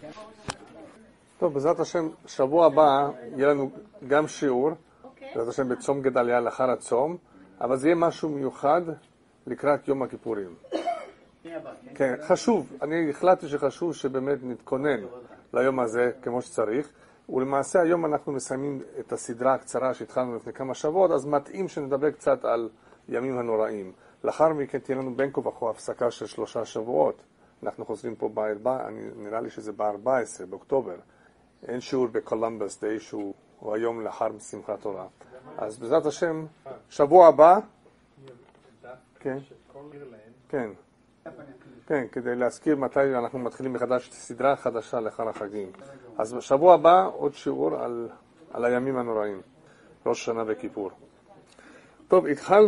טוב, בעזרת השם, שבוע הבא יהיה לנו גם שיעור, בעזרת השם בצום גדליה לאחר הצום, אבל זה יהיה משהו מיוחד לקראת יום הכיפורים. כן, חשוב, אני החלטתי שחשוב שבאמת נתכונן ליום הזה כמו שצריך, ולמעשה היום אנחנו מסיימים את הסדרה הקצרה שהתחלנו לפני כמה שבועות, אז מתאים שנדבר קצת על ימים הנוראים. לאחר מכן תהיה לנו בין כה וכה הפסקה של 3 שבועות. אנחנו חוזרים פה נראה לי שזה ב-14 באוקטובר. אין שיעור בקולומבוס דיי שהוא היום לאחר שמחת תורה. אז בעזרת השם, שבוע הבא, כן, כן, כן, כדי להזכיר מתי אנחנו מתחילים מחדש סדרה חדשה לאחר החגים. אז בשבוע הבא עוד שיעור על הימים הנוראים, ראש שנה וכיפור. טוב,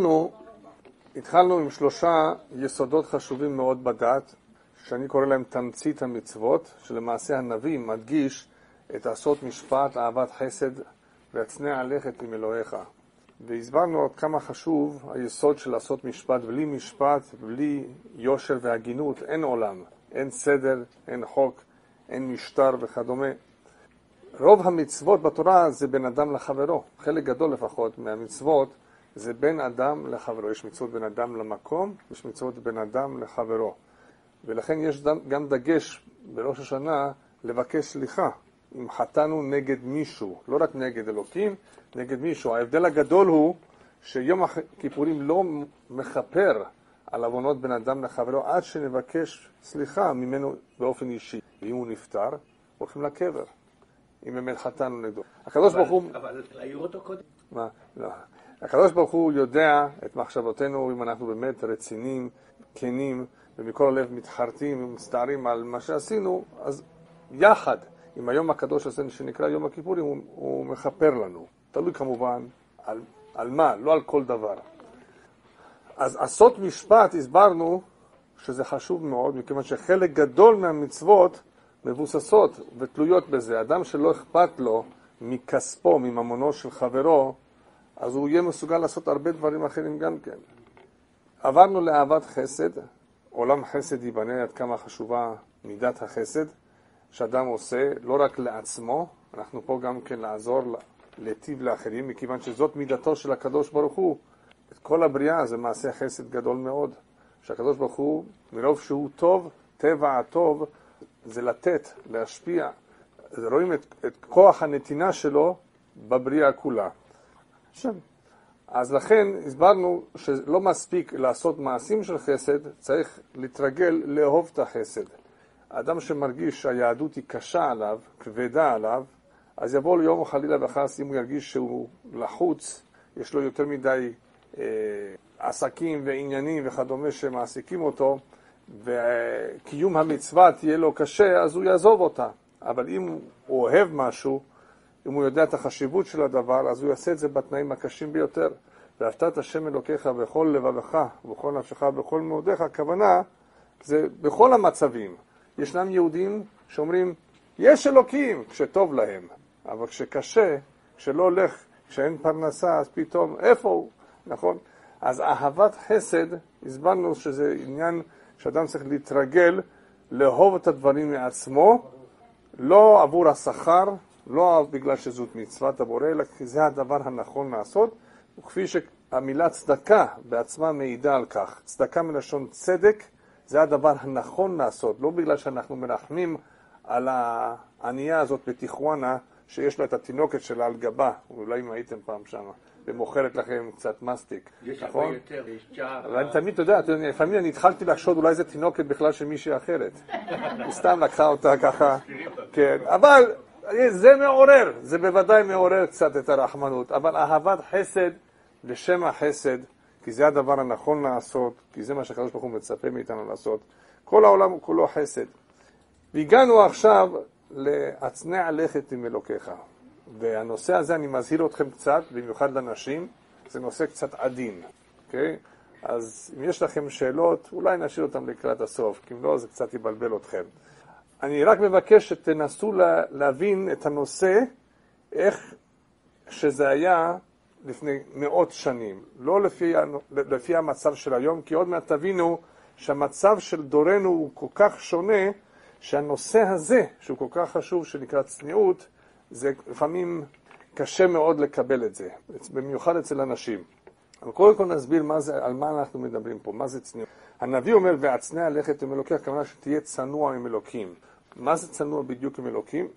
התחלנו עם 3 יסודות חשובים מאוד בדת, שאני קורא להם תמצית המצוות, שלמעשה הנביא מדגיש את לעשות משפט, אהבת חסד, והצנע לכת עם אלוהיך. והסברנו עוד כמה חשוב היסוד של לעשות משפט. בלי משפט, בלי יושר והגינות, אין עולם, אין סדר, אין חוק, אין משטר וכדומה. רוב המצוות בתורה זה בין אדם לחברו. חלק גדול לפחות מהמצוות זה בין אדם לחברו. יש מצוות בין אדם למקום, יש מצוות בין אדם לחברו. ולכן יש גם דגש בראש השנה לבקש סליחה אם חטאנו נגד מישהו, לא רק נגד אלוקים, נגד מישהו. ההבדל הגדול הוא שיום הכיפורים לא מכפר על עוונות בין אדם לחברו עד שנבקש סליחה ממנו באופן אישי. ואם הוא נפטר, הולכים לקבר, אם באמת חטאנו נגדו. אבל להעיר אותו קודם? מה? לא. הקדוש ברוך הוא יודע את מחשבותינו, אם אנחנו באמת רציניים, כנים, ומכל הלב מתחרטים ומצטערים על מה שעשינו, אז יחד עם היום הקדוש הזה שנקרא יום הכיפורים, הוא מכפר לנו. תלוי כמובן על מה, לא על כל דבר. אז עשות משפט, הסברנו שזה חשוב מאוד, מכיוון שחלק גדול מהמצוות מבוססות ותלויות בזה. אדם שלא אכפת לו מכספו, מממונו של חברו, אז הוא יהיה מסוגל לעשות הרבה דברים אחרים גם כן. עברנו לאהבת חסד, עולם חסד ייבנה, עד כמה חשובה מידת החסד, שאדם עושה לא רק לעצמו, אנחנו פה גם כן לעזור, להיטיב לאחרים, מכיוון שזאת מידתו של הקדוש ברוך הוא. את כל הבריאה זה מעשה חסד גדול מאוד, שהקדוש ברוך הוא, מרוב שהוא טוב, טבע הטוב, זה לתת, להשפיע. רואים את כוח הנתינה שלו בבריאה כולה. אז לכן הסברנו שלא מספיק לעשות מעשים של חסד, צריך להתרגל לאהוב את החסד. האדם שמרגיש שהיהדות היא קשה עליו, כבדה עליו, אז יבוא ליום חלילה וחס, אם הוא ירגיש שהוא לחוץ, יש לו יותר מדי עסקים ועניינים וכדומה שמעסיקים אותו, וקיום המצווה תהיה לו קשה, אז הוא יעזוב אותה. אבל אם הוא אוהב משהו, אם הוא יודע את החשיבות של הדבר, אז הוא יעשה את זה בתנאים הקשים ביותר. ואהבת את השם אלוקיך בכל לבבך, ובכל נפשך, ובכל מאודיך. הכוונה זה בכל המצבים. ישנם יהודים שאומרים, יש אלוקים כשטוב להם, אבל כשקשה, כשלא הולך, כשאין פרנסה, אז פתאום, איפה הוא? נכון? אז אהבת חסד, הסברנו שזה עניין שאדם צריך להתרגל, לאהוב את הדברים מעצמו, לא עבור השכר, לא בגלל שזאת מצוות הבורא, אלא כי זה הדבר הנכון לעשות, וכפי שהמילה צדקה בעצמה מעידה על כך. צדקה מלשון צדק, זה הדבר הנכון לעשות, לא בגלל שאנחנו מרחמים על הענייה הזאת בתיכואנה, שיש לה את התינוקת שלה על גבה, אולי אם הייתם פעם שם, ומוכרת לכם קצת מסטיק. יש הרבה יותר, יש ג'אר. אבל אני תמיד, אתה יודע, לפעמים אני התחלתי לחשוד, אולי זה תינוקת בכלל של מישהי אחרת. היא סתם לקחה אותה ככה, כן, אבל זה מעורר, זה בוודאי מעורר קצת את הרחמנות, אבל אהבת חסד לשם החסד, כי זה הדבר הנכון לעשות, כי זה מה שהקדוש ברוך הוא מצפה מאיתנו לעשות. כל העולם הוא כולו חסד. והגענו עכשיו להצנע לכת עם אלוקיך. והנושא הזה אני מזהיר אתכם קצת, במיוחד לנשים, זה נושא קצת עדין. אוקיי? אז אם יש לכם שאלות, אולי נשאיר אותם לקראת הסוף, כי אם לא, זה קצת יבלבל אתכם. אני רק מבקש שתנסו להבין את הנושא, איך שזה היה לפני מאות שנים, לא לפי המצב של היום, כי עוד מעט תבינו שהמצב של דורנו הוא כל כך שונה, שהנושא הזה, שהוא כל כך חשוב, שנקרא צניעות, זה לפעמים קשה מאוד לקבל את זה, במיוחד אצל אנשים. אבל קודם כל נסביר על מה אנחנו מדברים פה, מה זה צניעות. הנביא אומר, והצנע לכת עם אלוקי, הכוונה שתהיה צנוע עם אלוקים. מה זה צנוע בדיוק עם אלוקים?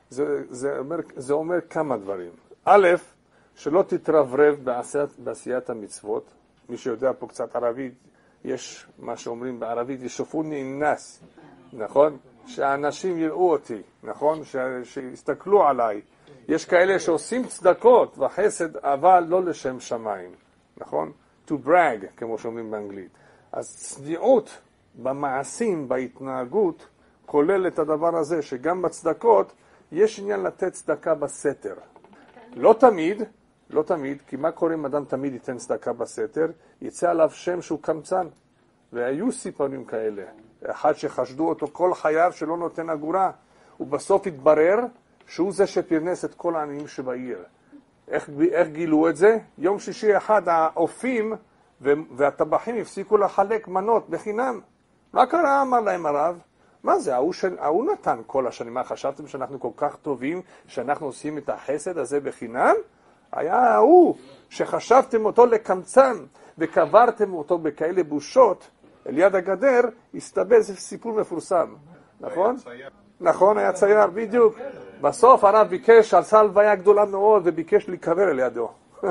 זה אומר כמה דברים. א', שלא תתרברב בעשיית המצוות. מי שיודע פה קצת ערבית, יש מה שאומרים בערבית, ישופוני אינס, נכון? שהאנשים יראו אותי, נכון? שיסתכלו עליי. יש כאלה שעושים צדקות וחסד, אבל לא לשם שמיים, נכון? To brag, כמו שאומרים באנגלית. אז צניעות במעשים, בהתנהגות, כולל את הדבר הזה, שגם בצדקות יש עניין לתת צדקה בסתר. לא תמיד, כי מה קורה אם אדם תמיד ייתן צדקה בסתר? יצא עליו שם שהוא קמצן. והיו סיפורים כאלה. אחד שחשדו אותו כל חייו שלא נותן אגורה, ובסוף התברר שהוא זה שפרנס את כל העניים שבעיר. איך גילו את זה? יום שישי אחד האופים והטבחים הפסיקו לחלק מנות בחינם. מה קרה? אמר להם הרב. מה זה? ההוא נתן כל השנים. מה, חשבתם שאנחנו כל כך טובים, שאנחנו עושים את החסד הזה בחינם? היה ההוא שחשבתם אותו לקמצן, וקברתם אותו בכאלה בושות, אל יד הגדר, הסתבר, זה סיפור מפורסם. נכון? נכון, היה צייר, בדיוק. בסוף הרב ביקש, עשה הלוויה גדולה מאוד, וביקש להיקבר אל ידו.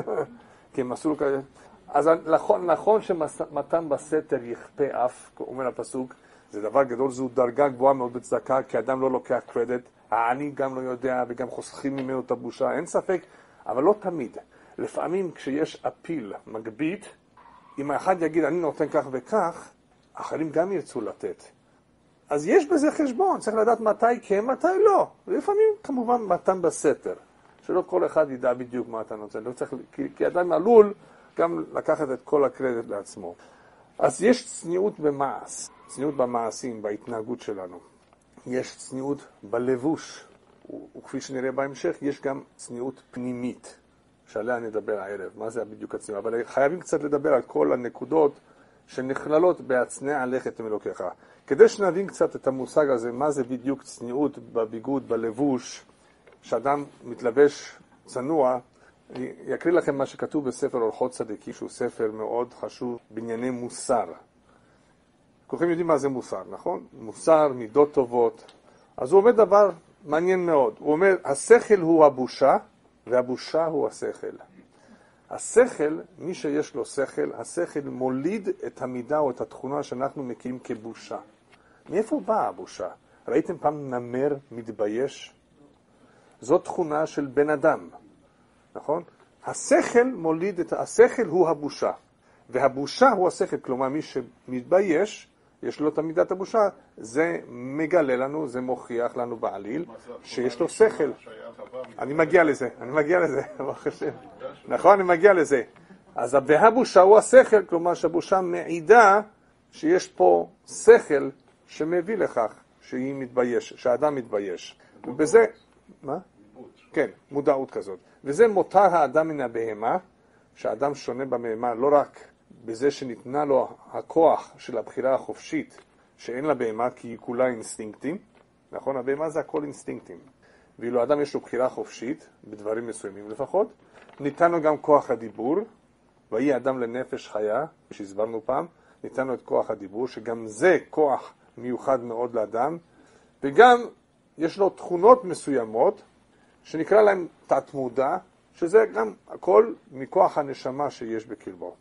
כי הם עשו כאלה. אז נכון שמתן בסתר יכפה אף, אומר הפסוק, זה דבר גדול, זו דרגה גבוהה מאוד בצדקה, כי אדם לא לוקח קרדיט, העני גם לא יודע, וגם חוסכים ממנו את הבושה, אין ספק, אבל לא תמיד. לפעמים כשיש אפיל מגבית, אם האחד יגיד, אני נותן כך וכך, אחרים גם ירצו לתת. אז יש בזה חשבון, צריך לדעת מתי כן, מתי לא. ולפעמים כמובן מתן בסתר, שלא כל אחד ידע בדיוק מה אתה נותן. לא צריך, כי אדם עלול גם לקחת את כל הקרדיט לעצמו. אז יש צניעות במעש, צניעות במעשים, בהתנהגות שלנו. יש צניעות בלבוש, וכפי שנראה בהמשך, יש גם צניעות פנימית, שעליה נדבר הערב. מה זה בדיוק הצניעות? אבל חייבים קצת לדבר על כל הנקודות שנכללות בהצנע לכת עם אלוקיך. כדי שנבין קצת את המושג הזה, מה זה בדיוק צניעות בביגוד, בלבוש, שאדם מתלבש צנוע, אני אקריא לכם מה שכתוב בספר אורחות צדיקים, שהוא ספר מאוד חשוב בענייני מוסר. כולכם יודעים מה זה מוסר, נכון? מוסר, מידות טובות. אז הוא אומר דבר מעניין מאוד. הוא אומר, השכל הוא הבושה, והבושה הוא השכל. השכל, מי שיש לו שכל, השכל מוליד את המידה או את התכונה שאנחנו מכירים כבושה. מאיפה באה הבושה? ראיתם פעם נמר מתבייש? זו תכונה של בן אדם, נכון? השכל מוליד את... השכל הוא הבושה, והבושה הוא השכל. כלומר, מי שמתבייש, יש לו את מידת הבושה, זה מגלה לנו, זה מוכיח לנו בעליל, שיש לו שכל. אני מגיע לזה. נכון, אני מגיע לזה. אז והבושה הוא השכל, כלומר שהבושה מעידה שיש פה שכל שמביא לכך שהיא מתבייש, שהאדם מתבייש. ובזה, מה? כן, מודעות כזאת. וזה מותר האדם מן הבהמה, שהאדם שונה במהמה לא רק בזה שניתנה לו הכוח של הבחירה החופשית, שאין לה בהמה כי היא כולה אינסטינקטים, נכון? הבהמה זה הכל אינסטינקטים. ואילו האדם יש לו בחירה חופשית, בדברים מסוימים לפחות, ניתן לו גם כוח הדיבור, ויהי אדם לנפש חיה, שהסברנו פעם, ניתן לו את כוח הדיבור, שגם זה כוח מיוחד מאוד לאדם, וגם יש לו תכונות מסוימות, שנקרא להם תת-מודע, שזה גם הכל מכוח הנשמה שיש בקרבו.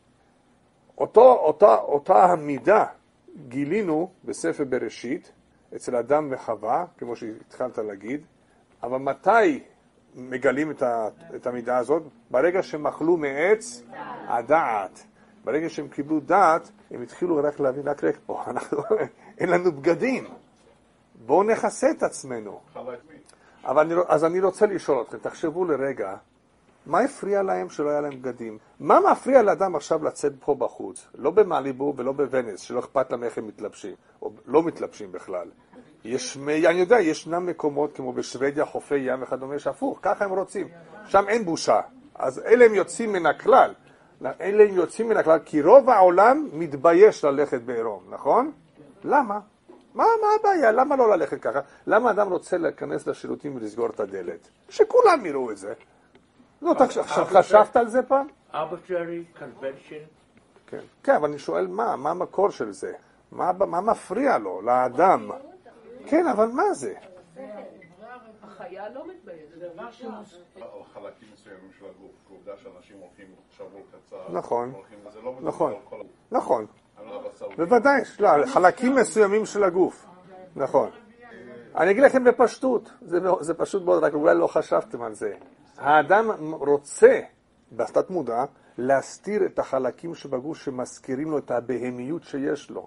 אותה המידה גילינו בספר בראשית, אצל אדם וחווה, כמו שהתחלת להגיד, אבל מתי מגלים את המידה הזאת? ברגע שהם אכלו מעץ הדעת. ברגע שהם קיבלו דעת, הם התחילו רק להבין, אין לנו בגדים. בואו נכסה את עצמנו. אז אני רוצה לשאול אתכם, תחשבו לרגע, מה הפריע להם שלא היה להם בגדים? מה מפריע לאדם עכשיו לצאת פה בחוץ? לא במאליבו ולא בוונס, שלא אכפת להם איך הם מתלבשים, או לא מתלבשים בכלל. אני יודע, ישנם מקומות כמו בשוודיה, חופי ים וכדומה, שהפוך, ככה הם רוצים. שם אין בושה. אז אלה הם יוצאים מן הכלל. אלה הם יוצאים מן הכלל, כי רוב העולם מתבייש ללכת בעירום, נכון? למה? מה הבעיה? למה לא ללכת ככה? למה אדם רוצה להיכנס לשירותים ולסגור את הדלת? שכולם יראו את זה. לא, חשבת על זה פעם? arbitrary convention. כן, אבל אני שואל מה המקור של זה? מה מפריע לו, לאדם? כן, אבל מה זה? החיה לא מתביישת. זה דבר שהוא... על חלקים מסוימים של הגוף, כעובדה שאנשים הולכים שבוע קצר, נכון, וזה לא מדבר נכון, על כל הגוף. נכון, על הבשר. בוודאי, חלקים מסוימים של הגוף, נכון. אני אגיד לכם בפשטות, זה פשוט מאוד, רק אולי לא חשבתם על זה. האדם רוצה, בתת מודע, להסתיר את החלקים שבגוף שמזכירים לו את הבהמיות שיש לו.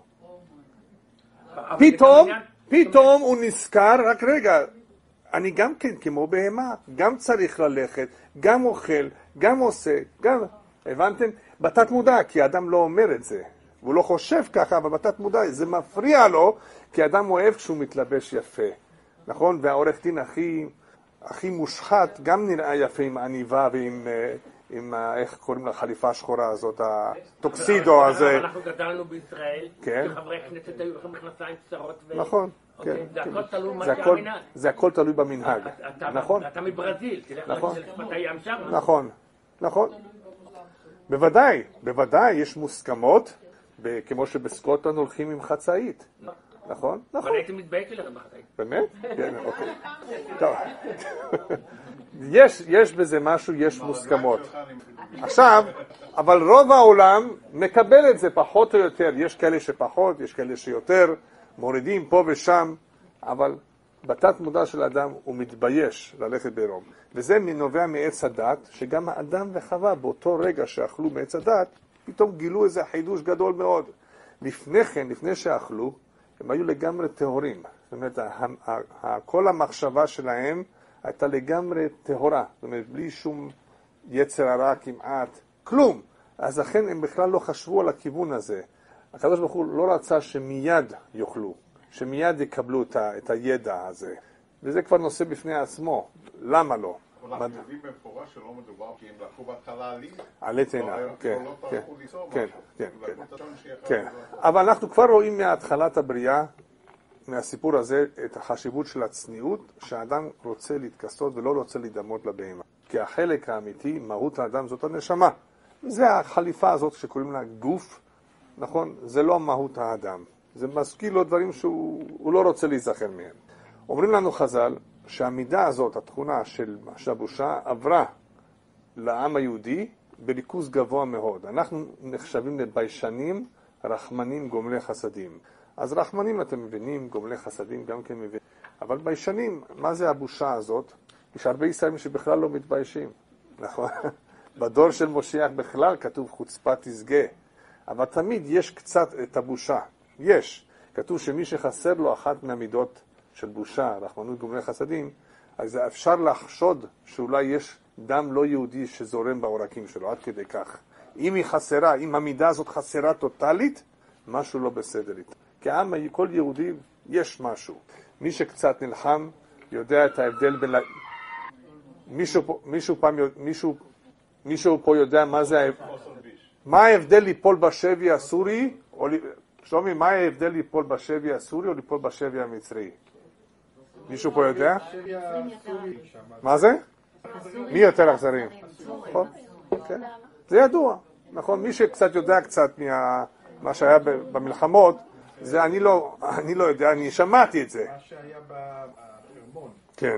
פתאום הוא נזכר, רק רגע, אני גם כן כמו בהמה, גם צריך ללכת, גם אוכל, גם עושה, גם, הבנתם? בתת מודע, כי האדם לא אומר את זה. הוא לא חושב ככה, אבל בתת מודע, זה מפריע לו, כי אדם אוהב כשהוא מתלבש יפה. נכון? והעורך דין הכי מושחת גם נראה יפה עם עניבה ועם איך קוראים לחליפה השחורה הזאת, הטוקסידו הזה. אנחנו גדלנו בישראל, וחברי כנסת היו לכם מכנסיים קצרות. נכון, כן. זה הכל תלוי מה שהמנהג. זה הכל תלוי במנהג, נכון? אתה מברזיל, תלך לשפת הים שם. נכון, נכון. בוודאי, יש מוסכמות, כמו שבסקוטלנד הולכים עם חצאית. נכון? נכון. אבל הייתי מתבייש לך בחצאית. באמת? כן, אוקיי. טוב. יש בזה משהו, יש מוסכמות. עכשיו, אבל רוב העולם מקבל את זה פחות או יותר. יש כאלה שפחות, יש כאלה שיותר, מורידים פה ושם, אבל בתת מודע של האדם הוא מתבייש ללכת בעירום. וזה נובע מעץ הדת, שגם האדם וחווה באותו רגע שאכלו מעץ הדת, פתאום גילו איזה חידוש גדול מאוד. לפני כן, לפני שאכלו, הם היו לגמרי טהורים. זאת אומרת, כל המחשבה שלהם הייתה לגמרי טהורה. זאת אומרת, בלי שום יצר הרע כמעט, כלום. אז לכן הם בכלל לא חשבו על הכיוון הזה. הקדוש ברוך הוא לא רצה שמיד יאכלו, שמיד יקבלו את הידע הזה. וזה כבר נושא בפני עצמו. למה לא? אנחנו יודעים במפורש שלא מדובר, כי הם לקחו בהתחלה עלי תאנה, כן, כן, כן, כן, כן. כן. אבל אנחנו כבר רואים מהתחלת הבריאה, מהסיפור הזה, את החשיבות של הצניעות, שהאדם רוצה להתכסות ולא רוצה להידמות לבהמה. כי החלק האמיתי, מהות האדם זאת הנשמה. זה החליפה הזאת שקוראים לה גוף, נכון? זה לא מהות האדם. זה מזכיר לו דברים שהוא לא רוצה להיזכר מהם. אומרים לנו חז"ל, שהמידה הזאת, התכונה של הבושה, עברה לעם היהודי בריכוז גבוה מאוד. אנחנו נחשבים לביישנים, רחמנים, גומלי חסדים. אז רחמנים אתם מבינים, גומלי חסדים גם כן מבינים. אבל ביישנים, מה זה הבושה הזאת? יש הרבה ישראלים שבכלל לא מתביישים. נכון? בדור של משיח בכלל כתוב חוצפה תסגה. אבל תמיד יש קצת את הבושה. יש. כתוב שמי שחסר לו אחת מהמידות של בושה, רחמנות, גומלי חסדים, אז אפשר לחשוד שאולי יש דם לא יהודי שזורם בעורקים שלו, עד כדי כך. אם היא חסרה, אם המידה הזאת חסרה טוטלית, משהו לא בסדר איתה. כי כל יהודי יש משהו. מי שקצת נלחם יודע את ההבדל בין... מישהו פה יודע מה זה... מה ההבדל ליפול בשבי הסורי? שלומי, מה ההבדל ליפול בשבי הסורי או ליפול בשבי המצרי? מישהו פה יודע? מה זה? מי יותר אכזרים? נכון? זה ידוע. נכון? מי שקצת יודע קצת מה שהיה במלחמות, זה אני לא יודע, אני שמעתי את זה. מה שהיה בחרמון. כן.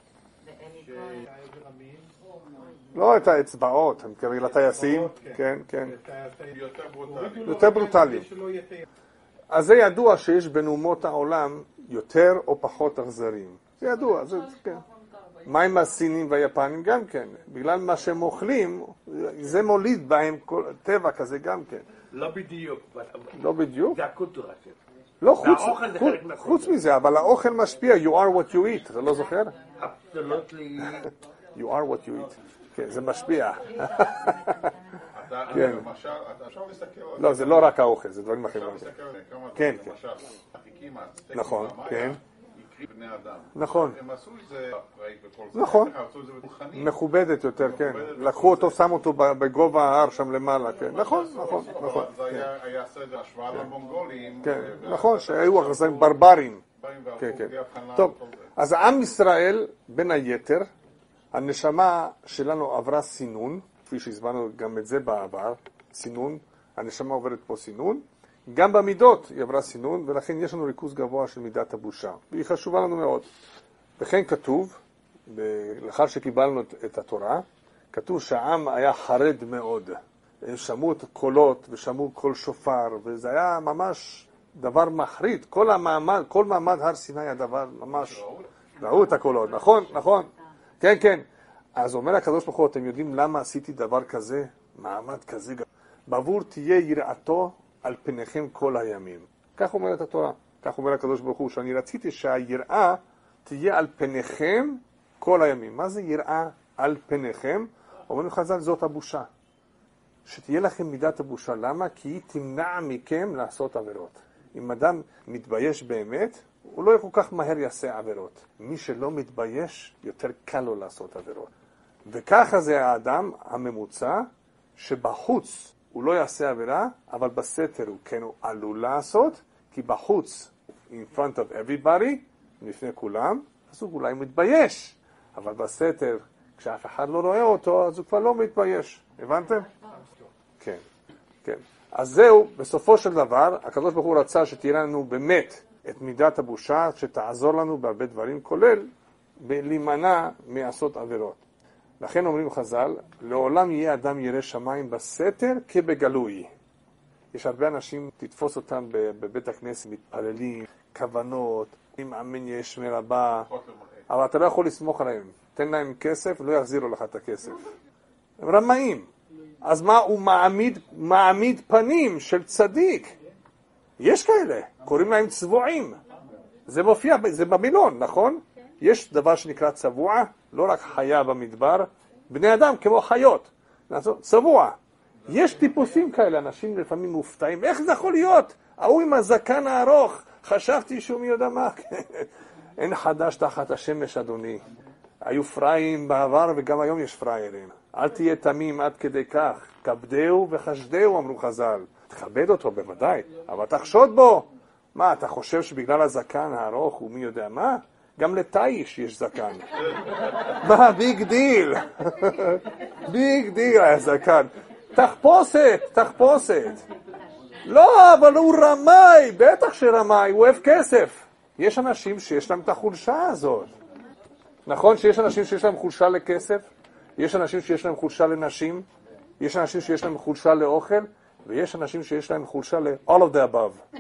לא את האצבעות, אני מתכוון לטייסים. כן, כן. יותר ברוטליים. אז זה ידוע שיש בין אומות העולם יותר או פחות אכזרים. זה ידוע, זה כן. מה עם הסינים והיפנים גם כן? בגלל מה שהם אוכלים, זה מוליד בהם טבע כזה גם כן. לא בדיוק. לא בדיוק? זה הקולטורה שלו. לא, חוץ מזה, אבל האוכל משפיע, you are what you eat, אתה לא זוכר? Absolutely. You are what you eat. כן, זה משפיע. כן. אפשר להסתכל על זה. לא, זה לא רק האוכל, זה דברים אחרים. אפשר להסתכל על זה. כן, כן. למשל, עתיקים, נכון, כן. בני אדם. נכון. הם עשו את זה פראי וכל זה. נכון. הם עשו את זה בתוכנית. מכובדת יותר, כן. לקחו אותו, שמו אותו בגובה ההר שם למעלה, כן. נכון. זה היה סדר השוואה למונגולים. כן, נכון, שהיו אכזרים ברברים. כן. טוב, אז עם ישראל, בין היתר, הנשמה שלנו עברה סינון, כפי שהסברנו גם את זה בעבר, סינון, הנשמה עוברת פה סינון, גם במידות היא עברה סינון, ולכן יש לנו ריכוז גבוה של מידת הבושה, והיא חשובה לנו מאוד. וכן כתוב, לאחר שקיבלנו את התורה, כתוב שהעם היה חרד מאוד. הם שמעו את הקולות ושמעו קול שופר, וזה היה ממש דבר מחריד. כל מעמד הר סיני היה דבר ממש... ראו את הקולות, נכון. כן. אז אומר הקדוש ברוך הוא, אתם יודעים למה עשיתי דבר כזה, מעמד כזה? בעבור תהיה יראתו על פניכם כל הימים. כך אומרת התורה, כך אומר הקדוש ברוך הוא, שאני רציתי שהיראה תהיה על פניכם כל הימים. מה זה יראה על פניכם? אומרים חז"ל, זאת הבושה. שתהיה לכם מידת הבושה. למה? כי היא תמנע מכם לעשות עבירות. אם אדם מתבייש באמת, הוא לא כל כך מהר יעשה עבירות. מי שלא מתבייש, יותר קל לו לעשות עבירות. וככה זה האדם הממוצע, שבחוץ הוא לא יעשה עבירה, אבל בסתר הוא כן הוא עלול לעשות, כי בחוץ, in front of everybody, לפני כולם, אז הוא אולי מתבייש. אבל בסתר, כשאף אחד לא רואה אותו, אז הוא כבר לא מתבייש. הבנתם? כן. אז זהו, בסופו של דבר, הקדוש ברוך הוא רצה שתהיה לנו באמת את מידת הבושה, שתעזור לנו בהרבה דברים, כולל להימנע מעשות עבירות. לכן אומרים חז"ל, לעולם יהיה אדם ירא שמיים בסתר כבגלוי. יש הרבה אנשים, תתפוס אותם בבית הכנסת, מתפללים, כוונות, אם אמן יש מרבה, אבל אתה לא יכול לסמוך עליהם. תן להם כסף, לא יחזירו לך את הכסף. הם רמאים. אז מה, הוא מעמיד פנים של צדיק. יש כאלה, קוראים להם צבועים. זה מופיע, זה במילון, נכון? יש דבר שנקרא צבוע, לא רק חיה במדבר, בני אדם כמו חיות, צבוע. יש טיפוסים כאלה, אנשים לפעמים מופתעים, איך זה יכול להיות? ההוא עם הזקן הארוך, חשבתי שהוא מי יודע מה. אין חדש תחת השמש, אדוני. היו פראים בעבר וגם היום יש פריירים. אל תהיה תמים עד כדי כך. כבדהו וחשדהו, אמרו חז"ל. תכבד אותו בוודאי, אבל תחשוד בו. מה, אתה חושב שבגלל הזקן הארוך הוא מי יודע מה? גם לתאיש יש זקן. מה, ביג דיל. ביג דיל היה זקן. תחפושת. לא, אבל הוא רמאי, בטח שרמאי, הוא אוהב כסף. יש אנשים שיש להם את החולשה הזאת. נכון שיש אנשים שיש להם חולשה לכסף? יש אנשים שיש להם חולשה לנשים? יש אנשים שיש להם חולשה לאוכל? ויש אנשים שיש להם חולשה ל-all of the above.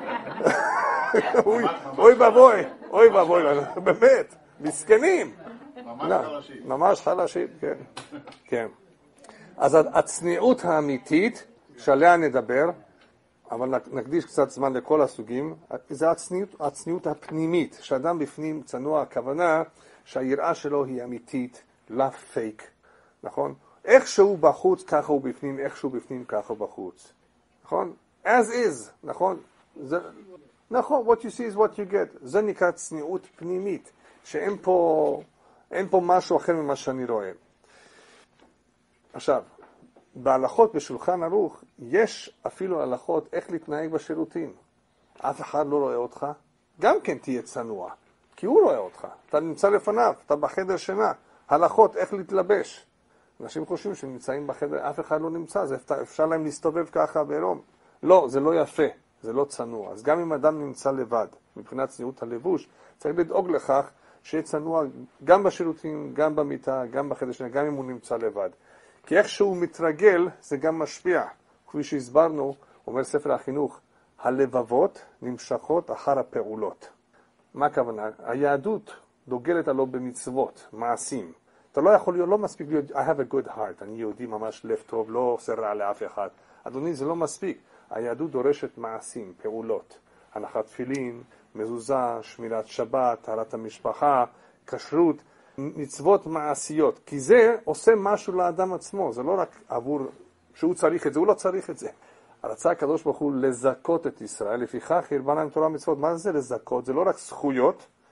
אוי ואבוי, באמת, מסכנים. ממש חלשים, כן. אז הצניעות האמיתית שעליה נדבר, אבל נקדיש קצת זמן לכל הסוגים, זה הצניעות הפנימית, שאדם בפנים צנוע, הכוונה שהיראה שלו היא אמיתית, לא פייק, נכון? איך שהוא בחוץ, ככה הוא בפנים, איך שהוא בפנים, ככה הוא בחוץ. נכון? As is, נכון? נכון, what you see is what you get. זה נקרא צניעות פנימית, שאין פה משהו אחר ממה שאני רואה. עכשיו, בהלכות בשולחן ערוך, יש אפילו הלכות איך להתנהג בשירותים. אף אחד לא רואה אותך, גם כן תהיה צנוע, כי הוא רואה אותך. אתה נמצא לפניו, אתה בחדר שינה. הלכות איך להתלבש. אנשים חושבים שהם נמצאים בחדר, אף אחד לא נמצא, אפשר להם להסתובב ככה בעירום. לא, זה לא יפה, זה לא צנוע. אז גם אם אדם נמצא לבד, מבחינת צניעות הלבוש, צריך לדאוג לכך שיהיה צנוע גם בשירותים, גם במיטה, גם בחדר שינה, גם אם הוא נמצא לבד. כי איך שהוא מתרגל, זה גם משפיע. כפי שהסברנו, אומר ספר החינוך, הלבבות נמשכות אחר הפעולות. מה הכוונה? היהדות דוגלת עלו במצוות, מעשים. אתה לא יכול להיות, לא מספיק להיות, I have a good heart, אני יהודי ממש לב טוב, לא עושה רע לאף אחד. אדוני, זה לא מספיק. היהדות דורשת מעשים, פעולות. הנחת תפילין, מזוזה, שמירת שבת, טהרת המשפחה, כשרות, מצוות מעשיות. כי זה עושה משהו לאדם עצמו, זה לא רק עבור שהוא צריך את זה, הוא לא צריך את זה. רצה הקדוש ברוך הוא לזכות את ישראל, לפיכך הרבה להם תורה ומצוות. מה זה לזכות? זה לא רק זכויות,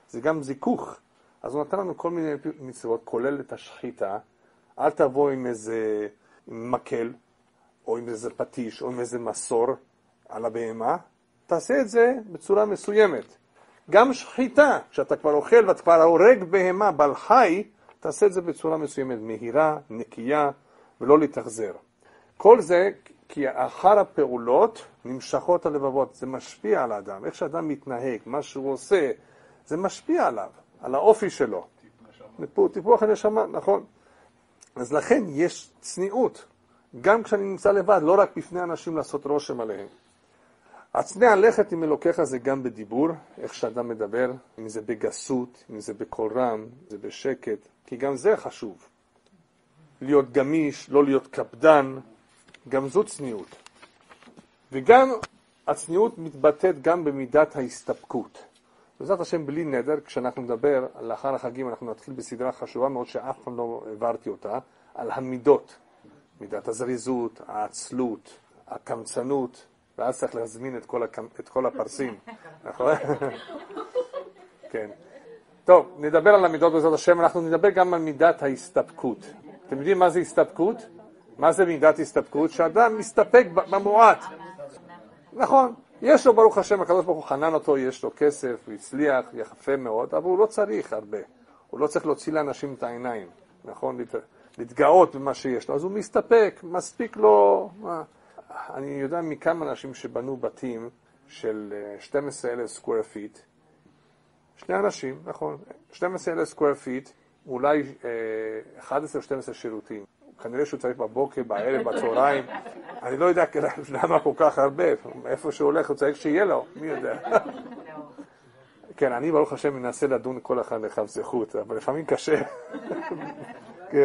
זה גם זיכוך. אז הוא נתן לנו כל מיני מצוות, כולל את השחיטה. אל תבוא עם איזה מקל, או עם איזה פטיש, או עם איזה מסור על הבהמה. תעשה את זה בצורה מסוימת. גם שחיטה, כשאתה כבר אוכל ואתה כבר הורג בהמה, בעל חי, תעשה את זה בצורה מסוימת, מהירה, נקייה, ולא להתאכזר. כל זה כי אחר הפעולות נמשכות הלבבות, זה משפיע על האדם. איך שאדם מתנהג, מה שהוא עושה, זה משפיע עליו, על האופי שלו. טיפוח הנשמה, נכון. אז לכן יש צניעות, גם כשאני נמצא לבד, לא רק בפני אנשים לעשות רושם עליהם. הצניע לכת עם אלוקיך זה גם בדיבור, איך שאדם מדבר, אם זה בגסות, אם זה בקול רם, זה בשקט, כי גם זה חשוב. להיות גמיש, לא להיות קפדן, גם זו צניעות. וגם הצניעות מתבטאת גם במידת ההסתפקות. בעזרת השם בלי נדר, כשאנחנו נדבר לאחר החגים, אנחנו נתחיל בסדרה חשובה מאוד שאף פעם לא העברתי אותה, על המידות. מידת הזריזות, העצלות, הקמצנות, ואז צריך להזמין את כל הפרסים. נכון? כן. טוב, נדבר על המידות בעזרת השם, אנחנו נדבר גם על מידת ההסתפקות. אתם יודעים מה זה הסתפקות? מה זה מידת הסתפקות? שאדם מסתפק במועט. נכון. יש לו ברוך השם, הקדוש ברוך הוא חנן אותו, יש לו כסף, הוא הצליח, יפה מאוד, אבל הוא לא צריך הרבה. הוא לא צריך להוציא לאנשים את העיניים, נכון? להתגאות במה שיש לו. אז הוא מסתפק, מספיק לו. אני יודע מכמה אנשים שבנו בתים של 12,000 סקוואר פיט. שני אנשים, נכון? 12,000 סקוואר פיט, אולי 11 או 12 שירותים. כנראה שהוא צריך בבוקר, בערב, בצהריים. אני לא יודע למה כל כך הרבה. איפה שהוא הולך, הוא צריך שיהיה לו. מי יודע? כן, אני ברוך השם מנסה לדון כל אחד לכף זכות, אבל לפעמים קשה. כן.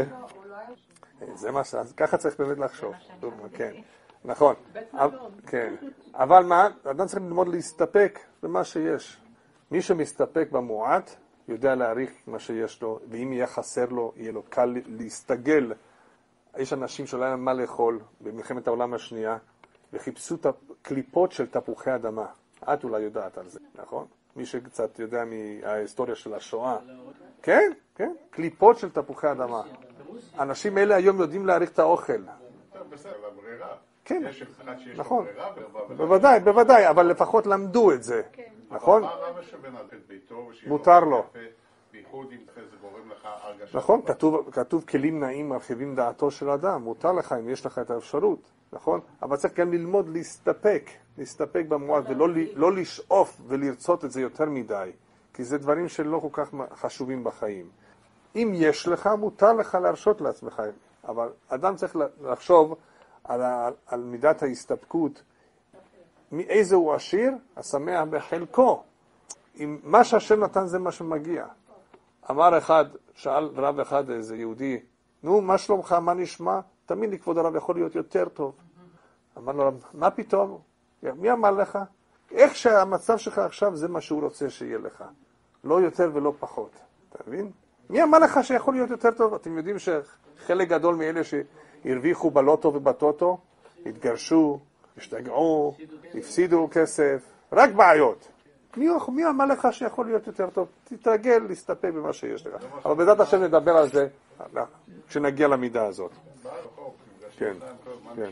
זה מה ש... ככה צריך באמת לחשוב. כן. נכון. כן. אבל מה? אדם צריך ללמוד להסתפק במה שיש. מי שמסתפק במועט, יודע להעריך מה שיש לו, ואם יהיה חסר לו, יהיה לו קל להסתגל. יש אנשים שלא היה מה לאכול במלחמת העולם השנייה, וחיפשו קליפות של תפוחי אדמה. את אולי יודעת על זה, נכון? מי שקצת יודע מההיסטוריה של השואה. כן, כן, קליפות של תפוחי אדמה. אנשים אלה היום יודעים להעריך את האוכל. בסדר, לברירה. כן, יש אחד שיש לו נכון. ברירה, בוודאי, אבל לפחות למדו את זה, נכון? מה שבין על בית ביתו, מותר לו. בייחוד אם זה גורם לך הרגשה. נכון, כתוב כלים נעים מרחיבים דעתו של אדם, מותר לך אם יש לך את האפשרות, נכון? אבל צריך גם ללמוד להסתפק במועט ולא לשאוף ולרצות את זה יותר מדי, כי זה דברים שלא כל כך חשובים בחיים. אם יש לך, מותר לך להרשות לעצמך, אבל אדם צריך לחשוב על מידת ההסתפקות, מאיזה הוא עשיר, השמח בחלקו. אם מה שהשם נתן זה מה שמגיע. אמר אחד, שאל רב אחד איזה יהודי, נו, מה שלומך, מה נשמע? תמיד לי כבוד הרב יכול להיות יותר טוב. אמר לו, מה פתאום? מי אמר לך? איך שהמצב שלך עכשיו זה מה שהוא רוצה שיהיה לך. לא יותר ולא פחות. אתה מבין? מי אמר לך שיכול להיות יותר טוב? אתם יודעים שחלק גדול מאלה שהרוויחו בלוטו ובטוטו, התגרשו, השתגעו, הפסידו כסף, רק בעיות. מי אמר לך שיכול להיות יותר טוב? תתרגל, להסתפק במה שיש לך. אבל בעזרת השם נדבר על זה כשנגיע למידה הזאת. כן, כן.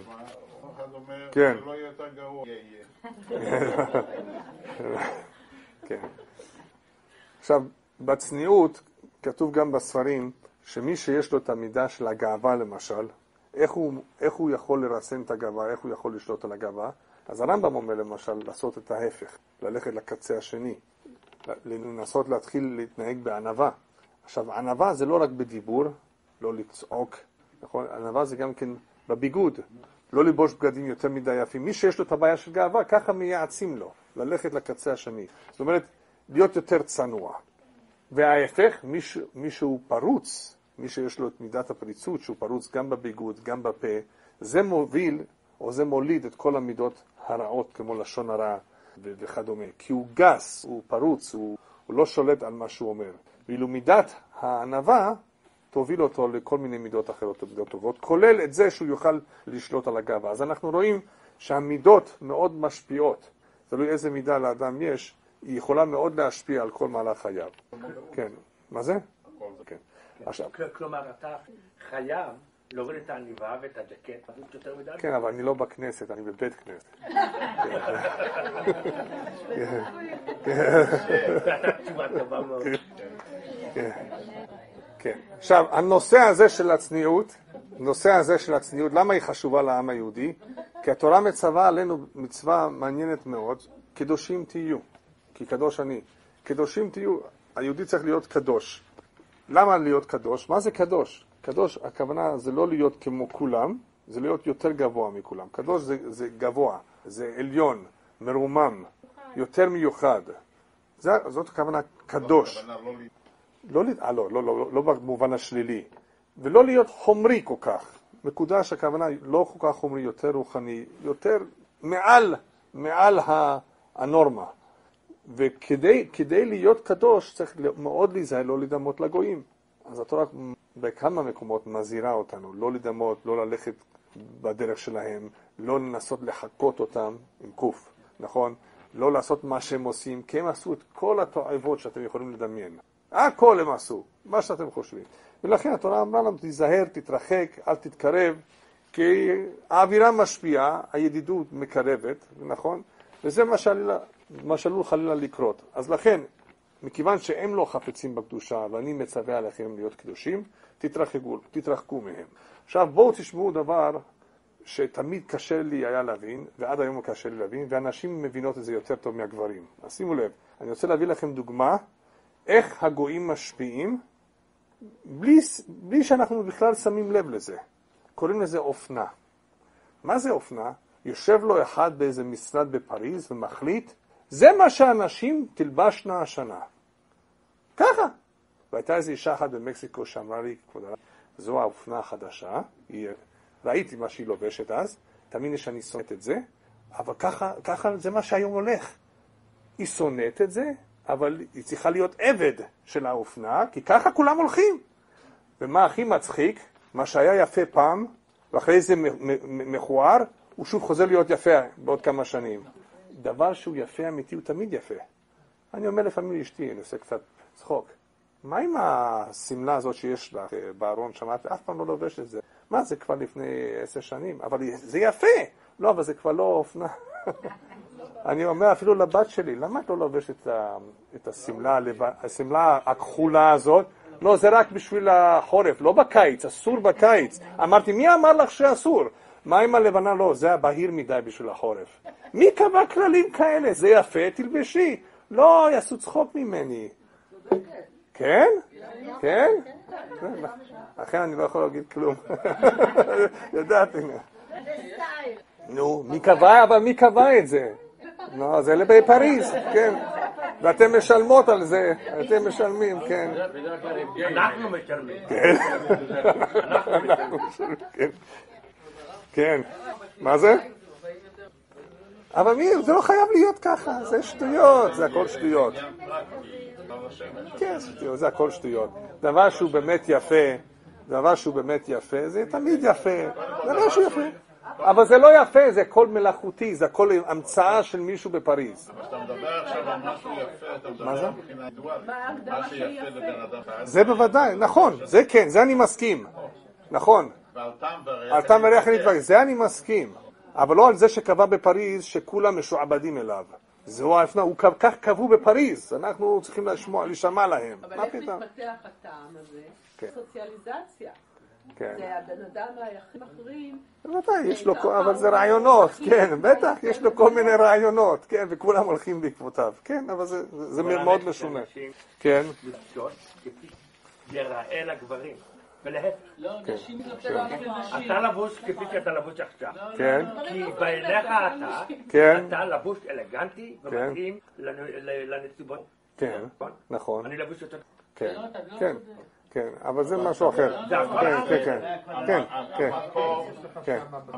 כן. לא יהיה יותר גרוע. כן. עכשיו, בצניעות כתוב גם בספרים שמי שיש לו את המידה של הגאווה למשל, איך הוא יכול לרסן את הגאווה, איך הוא יכול לשלוט על הגאווה? אז הרמב"ם אומר למשל לעשות את ההפך, ללכת לקצה השני, לנסות להתחיל להתנהג בענווה. עכשיו, ענווה זה לא רק בדיבור, לא לצעוק, נכון? ענווה זה גם כן בביגוד, לא לבוש בגדים יותר מדי יפים. מי שיש לו את הבעיה של גאווה, ככה מייעצים לו, ללכת לקצה השני. זאת אומרת, להיות יותר צנוע. וההפך, מי שהוא פרוץ, מי שיש לו את מידת הפריצות, שהוא פרוץ גם בביגוד, גם בפה, זה מוביל או זה מוליד את כל המידות הרעות, כמו לשון הרע וכדומה. כי הוא גס, הוא פרוץ, הוא לא שולט על מה שהוא אומר. ואילו מידת הענווה תוביל אותו לכל מיני מידות אחרות, מידות טובות, כולל את זה שהוא יוכל לשלוט על הגאווה. אז אנחנו רואים שהמידות מאוד משפיעות. תלוי איזה מידה לאדם יש, היא יכולה מאוד להשפיע על כל מהלך חייו. כן, מה זה? כן. עכשיו. כלומר, אתה חייב להוריד את העניבה ואת הג'קט, פשוט יותר מדי. כן, אבל אני לא בכנסת, אני בבית כנסת. תשובה טובה מאוד. כן. עכשיו, הנושא הזה של הצניעות, למה היא חשובה לעם היהודי? כי התורה מצווה עלינו מצווה מעניינת מאוד, קדושים תהיו, כי קדוש אני. קדושים תהיו, היהודי צריך להיות קדוש. למה להיות קדוש? מה זה קדוש? קדוש, הכוונה זה לא להיות כמו כולם, זה להיות יותר גבוה מכולם. קדוש זה גבוה, זה עליון, מרומם, יותר מיוחד. זאת הכוונה קדוש. לא במובן השלילי. ולא להיות חומרי כל כך. מקודש הכוונה לא כל כך חומרי, יותר רוחני, יותר מעל הנורמה. וכדי להיות קדוש צריך מאוד להיזהר, לא לדמות לגויים. אז התורה בכמה מקומות מזהירה אותנו, לא לדמות, לא ללכת בדרך שלהם, לא לנסות לחקות אותם עם קוף, נכון? לא לעשות מה שהם עושים, כי הם עשו את כל התועבות שאתם יכולים לדמיין. הכל הם עשו, מה שאתם חושבים. ולכן התורה אמרה לנו, תיזהר, תתרחק, אל תתקרב, כי האווירה משפיעה, הידידות מקרבת, נכון? וזה מה שעלול חלילה לקרות. אז לכן, מכיוון שהם לא חפצים בקדושה, ואני מצווה עליכם להיות קדושים, תתרחקו מהם. עכשיו בואו תשמעו דבר שתמיד קשה לי היה להבין, ועד היום הוא קשה לי להבין, ואנשים מבינות את זה יותר טוב מהגברים. אז שימו לב, אני רוצה להביא לכם דוגמה, איך הגויים משפיעים, בלי שאנחנו בכלל שמים לב לזה. קוראים לזה אופנה. מה זה אופנה? יושב לו אחד באיזה משרד בפריז ומחליט, זה מה שאנשים תלבשנה השנה. ככה. והייתה איזו אישה אחת במקסיקו שאמרה לי, כבוד הרב, זו האופנה החדשה, ראיתי מה שהיא לובשת אז, תאמיני שאני שונאת את זה, אבל ככה זה מה שהיום הולך. היא שונאת את זה, אבל היא צריכה להיות עבד של האופנה, כי ככה כולם הולכים. ומה הכי מצחיק, מה שהיה יפה פעם, ואחרי זה מכוער, הוא שוב חוזר להיות יפה בעוד כמה שנים. דבר שהוא יפה אמיתי הוא תמיד יפה. אני אומר לפעמים לאשתי, אני עושה קצת צחוק. מה עם הסמלה הזאת שיש לך בארון שמעת? אף פעם לא לובש את זה. מה, זה כבר לפני 10 שנים, אבל זה יפה. לא, אבל זה כבר לא אופנה. אני אומר אפילו לבת שלי, למה את לא לובש את הסמלה הכחולה הזאת? לא, זה רק בשביל החורף, לא בקיץ, אסור בקיץ. אמרתי, מי אמר לך שאסור? מה עם הלבנה? לא, זה בהיר מדי בשביל החורף. מי קבע כללים כאלה? זה יפה, תלבשי. לא, יעשו צחוק ממני. כן? כן? אחרי אני לא יכול להגיד כלום. ידעתי. נו, מי קבע את זה? נו, זה בפריז, כן. ואתם משלמות על זה, אתם משלמים, כן. אנחנו משלמים. כן. כן. מה זה? אבל זה לא חייב להיות ככה, זה שטויות, זה הכל שטויות. כן, זה הכל שטויות. דבר שהוא באמת יפה, זה תמיד יפה. דבר שהוא יפה. אבל זה לא יפה, זה הכל מלאכותי, זה הכל המצאה של מישהו בפריז. אבל אתה מדבר עכשיו על משהו יפה, אתה מדבר מבחינה אינדיבידואלית. מה שיפה לבן אדם. זה בוודאי, נכון, זה כן, זה אני מסכים. נכון. על טעם וריח נתבקש, זה אני מסכים. אבל לא על זה שקבע בפריז שכולם משועבדים אליו. זהו האפנה, הוא כך קבעו בפריז, אנחנו צריכים לשמוע להם. אבל איך מתפתח הטעם הזה? סוציאליזציה. זה הבן אדם היחיד אחרים. בוודאי, יש לו, אבל זה רעיונות, כן, בטח, יש לו כל מיני רעיונות, כן, וכולם הולכים בעקבותיו, כן, אבל זה מאוד משונה. כן. לראה לגברים. ולהפך. לא, נשים יותר לנשים. אתה לבוש כפי שאתה לבוש עכשיו. כן. כי בעיניך אתה לבוש אלגנטי ומתאים לנסיבות. כן, נכון. אני לבוש יותר. כן, כן, כן, אבל זה משהו אחר. כן, כן, כן, כן.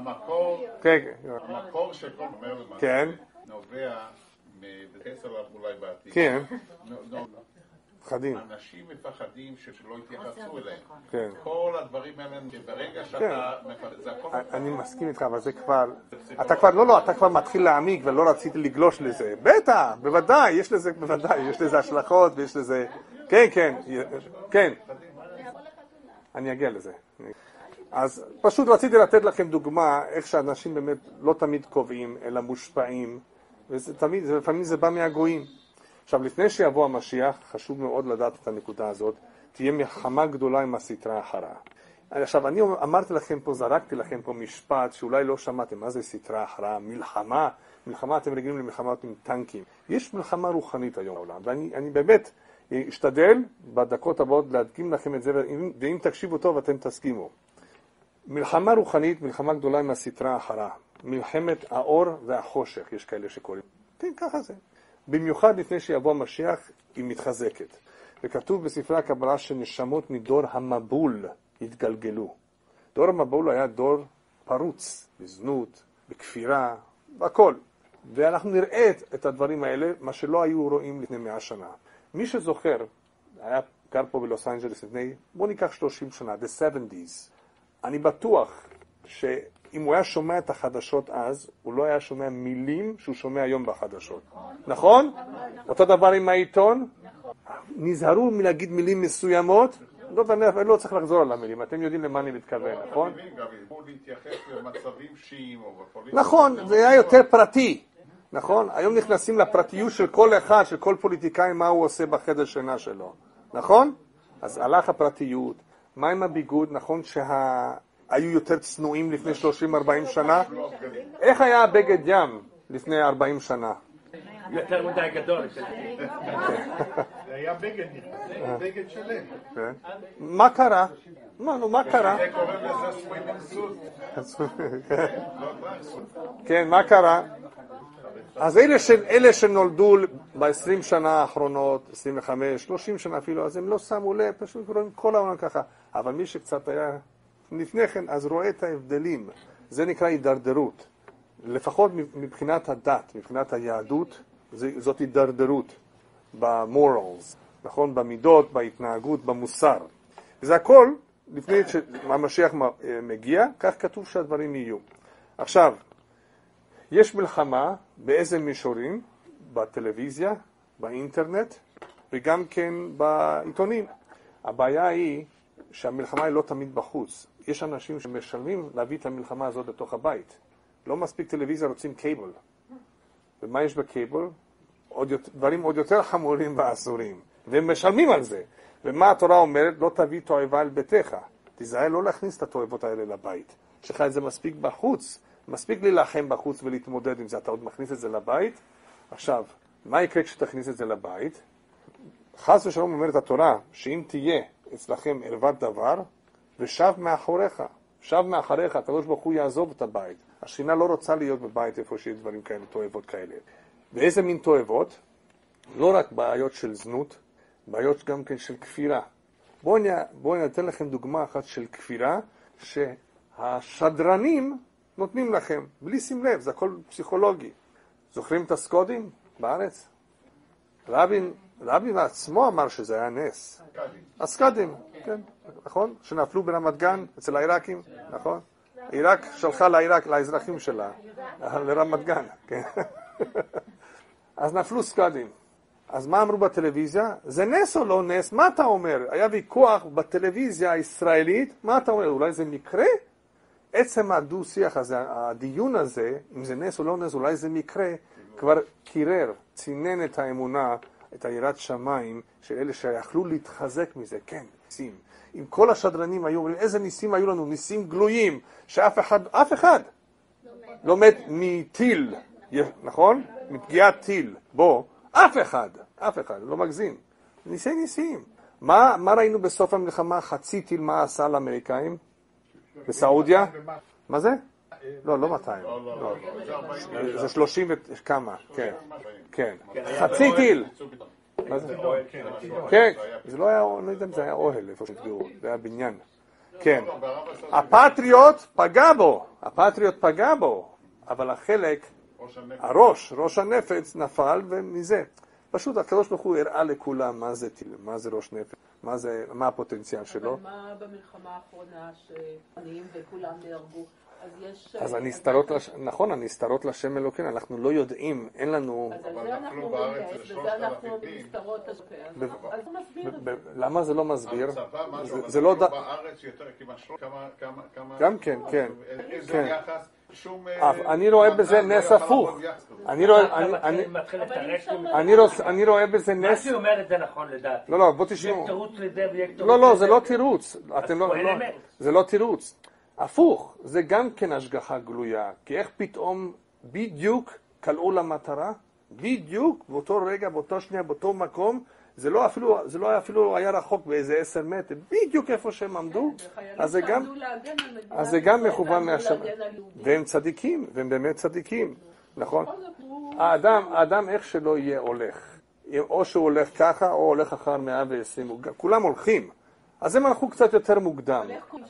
המקור שכל אומר למעשה נובע מבית עליו אולי בעתיד. כן. מפחדים. אנשים מפחדים שלא יתייחסו אליהם. כן. כל הדברים האלה, ברגע שאתה מפחד, זה הכל... אני מסכים איתך, אבל זה כבר... אתה כבר מתחיל להעמיק ולא רציתי לגלוש לזה. בטח, בוודאי, יש לזה השלכות ויש לזה... כן. אני אגיע לזה. אז פשוט רציתי לתת לכם דוגמה איך שאנשים באמת לא תמיד קובעים, אלא מושפעים, ולפעמים זה בא מהגויים. עכשיו, לפני שיבוא המשיח, חשוב מאוד לדעת את הנקודה הזאת, תהיה מלחמה גדולה עם הסטרה אחרה. עכשיו, אני אמרתי לכם פה, זרקתי לכם פה משפט שאולי לא שמעתם, מה זה סטרה אחרה? מלחמה, אתם רגילים למלחמות עם טנקים. יש מלחמה רוחנית היום בעולם, ואני באמת אשתדל בדקות הבאות להדגים לכם את זה, ואם תקשיבו טוב אתם תסכימו. מלחמה רוחנית, מלחמה גדולה עם הסטרה האחרה. מלחמת האור והחושך, יש כאלה שקוראים. כן, ככה זה. במיוחד לפני שיבוא המשיח, היא מתחזקת. וכתוב בספרי הקבלה שנשמות מדור המבול התגלגלו. דור המבול היה דור פרוץ, בזנות, בכפירה, בכל. ואנחנו נראה את הדברים האלה, מה שלא היו רואים לפני 100 שנה. מי שזוכר, היה גר פה בלוס אנג'לס לפני, בוא ניקח 30 שנה, the 70s. אני בטוח שאם הוא היה שומע את החדשות אז, הוא לא היה שומע מילים שהוא שומע היום בחדשות. נכון? אותו דבר עם העיתון? נזהרו מלהגיד מילים מסוימות, לא צריך לחזור על המילים, אתם יודעים למה אני מתכוון, נכון? נכון, זה היה יותר פרטי, נכון? היום נכנסים לפרטיות של כל אחד, של כל פוליטיקאי, מה הוא עושה בחדר שינה שלו, נכון? אז הלך הפרטיות, מה עם הביגוד? נכון שהיו יותר צנועים לפני 30-40 שנה? איך היה הבגד ים לפני 40 שנה? יותר מדי גדול. זה היה בגד, בגד שלם. מה קרה? מה קרה? זה קוראים לזה סווימינג סוט. כן, מה קרה? אז אלה שנולדו ב-20 שנה האחרונות, 25, 30 שנה אפילו, אז הם לא שמו לב, פשוט רואים כל העולם ככה. אבל מי שקצת היה לפני כן, אז רואה את ההבדלים. זה נקרא הידרדרות. לפחות מבחינת הדת, מבחינת היהדות, זאת הידרדרות במורלס, נכון? במידות, בהתנהגות, במוסר. וזה הכל, לפני שהמשיח מגיע, כך כתוב שהדברים יהיו. עכשיו, יש מלחמה באיזה מישורים? בטלוויזיה, באינטרנט, וגם כן בעיתונים. הבעיה היא שהמלחמה היא לא תמיד בחוץ. יש אנשים שמשלמים להביא את המלחמה הזאת לתוך הבית. לא מספיק טלוויזיה, רוצים קייבל. ומה יש בקייבל? דברים עוד יותר חמורים ואסורים. והם משלמים על זה. ומה התורה אומרת? לא תביא תועבה על ביתך. תיזהר לא להכניס את התועבות האלה לבית. שלך את זה מספיק בחוץ. מספיק להילחם בחוץ ולהתמודד עם זה. אתה עוד מכניס את זה לבית? עכשיו, מה יקרה כשתכניס את זה לבית? חס ושלום אומרת התורה, שאם תהיה אצלכם ערוות דבר, ושב מאחוריך. שב מאחריך, הקדוש ברוך הוא יעזוב את הבית. השכינה לא רוצה להיות בבית איפה שיש דברים כאלה, תועבות כאלה. ואיזה מין תועבות? לא רק בעיות של זנות, בעיות גם כן של כפירה. בואו ניתן לכם דוגמה אחת של כפירה, שהשדרנים נותנים לכם, בלי שים לב, זה הכל פסיכולוגי. זוכרים את הסקודים בארץ? רבין עצמו אמר שזה היה נס. הסקדים, כן, נכון? שנפלו ברמת גן אצל העיראקים, נכון? עיראק שלחה לאזרחים שלה, לרמת גן, כן? אז נפלו סקדים. אז מה אמרו בטלוויזיה? זה נס או לא נס? מה אתה אומר? היה ויכוח בטלוויזיה הישראלית, מה אתה אומר? אולי זה מקרה? עצם הדו-שיח הזה, הדיון הזה, אם זה נס או לא נס, אולי זה מקרה, כבר קירר, צינן את האמונה, את היראת שמיים של אלה שיכלו להתחזק מזה. כן, ניסים. אם כל השדרנים היו אומרים, איזה ניסים היו לנו? ניסים גלויים, שאף אחד לא מת מטיל, נכון? מפגיעת טיל. בוא, אף אחד, לא מגזים. ניסים. מה ראינו בסוף המלחמה? חצי טיל מה עשה לאמריקאים? בסעודיה? מה זה? לא 200. זה 30 וכמה, כן. חצי טיל. מה זה? כן, זה לא היה, לא יודע אם זה היה אוהל, איפה שתגעו, זה היה בניין. כן. הפטריוט פגע בו, אבל החלק, ראש הנפץ נפל ומזה. פשוט הקדוש ברוך הוא הראה לכולם מה זה טיל, מה זה ראש נפש, מה הפוטנציאל שלו. אבל מה במלחמה האחרונה שעניים וכולם נהרגו? אז נכון, הנסתרות לשם אלוקינו, אנחנו לא יודעים, אין לנו... אז על זה אנחנו רואים, וזה אנחנו נסתרות לשם. אז הוא מסביר את זה. למה זה לא מסביר? הצבא, משהו, זה לא... בארץ יותר, כמעט כמה... גם כן, כן. איזה יחס, שום... אני רואה בזה נס הפוך. אני רואה בזה נס... מה שהיא אומרת זה נכון לדעתי. לא, בוא תשמעו. יש תירוץ לזה ויש תירוץ לזה. לא, זה לא תירוץ. זה לא תירוץ. הפוך, זה גם כן השגחה גלויה. כי איך פתאום בדיוק קלעו למטרה? בדיוק באותו רגע, באותו שנייה, באותו מקום, זה לא אפילו היה רחוק באיזה 10 מטר, בדיוק איפה שהם עמדו. אז זה גם מכוון מהשם. והם צדיקים, והם באמת צדיקים, נכון? האדם איך שלא יהיה הולך. או שהוא הולך ככה, או הולך אחר 120, כולם הולכים. אז הם הלכו קצת יותר מוקדם.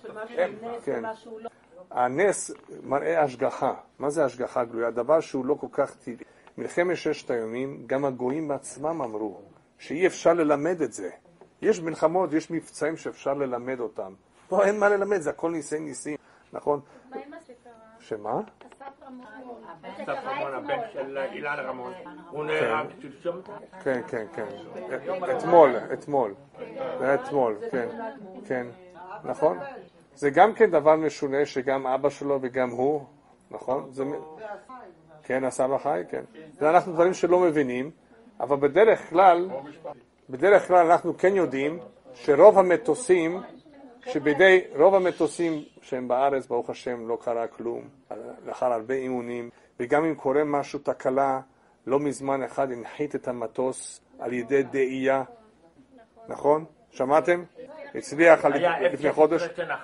הנס מראה השגחה. מה זה השגחה גלויה? דבר שהוא לא כל כך טבעי. מלחמת ששת הימים, גם הגויים בעצמם אמרו שאי אפשר ללמד את זה. יש מלחמות, יש מבצעים שאפשר ללמד אותם. פה אין מה ללמד, זה הכל ניסים, נכון? מה עם הספרה? שמה? אסף רמון, הבן של אילן רמון. הוא נהרג שלשום? כן. אתמול, כן. נכון? זה גם כן דבר משונה שגם אבא שלו וגם הוא, נכון? כן, הסבא חי, כן. זה אנחנו דברים שלא מבינים, אבל בדרך כלל אנחנו כן יודעים שרוב המטוסים, רוב המטוסים שהם בארץ, ברוך השם, לא קרה כלום, לאחר הרבה אימונים, וגם אם קורה משהו תקלה, לא מזמן אחד הנחית את המטוס על ידי דאייה, נכון? שמעתם? הצליח לפני חודש.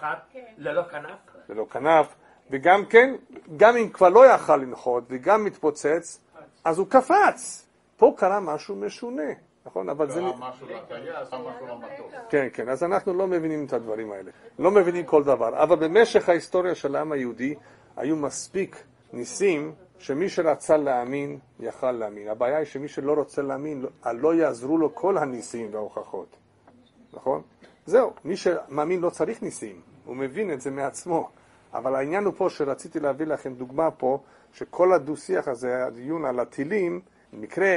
ללא כנף? ללא כנף. וגם כן, גם אם כבר לא יכל לנחות וגם מתפוצץ, אז הוא קפץ. פה קרה משהו משונה, נכון? אבל זה... משהו לטייס, משהו למטוס. כן, אז אנחנו לא מבינים את הדברים האלה. לא מבינים כל דבר. אבל במשך ההיסטוריה של העם היהודי, היו מספיק ניסים שמי שרצה להאמין, יכל להאמין. הבעיה היא שמי שלא רוצה להאמין, לא יעזרו לו כל הניסים וההוכחות. נכון? זהו, מי שמאמין לא צריך ניסים. הוא מבין את זה מעצמו. אבל העניין הוא פה שרציתי להביא לכם דוגמה פה, שכל הדו-שיח הזה, הדיון על הטילים, מקרה,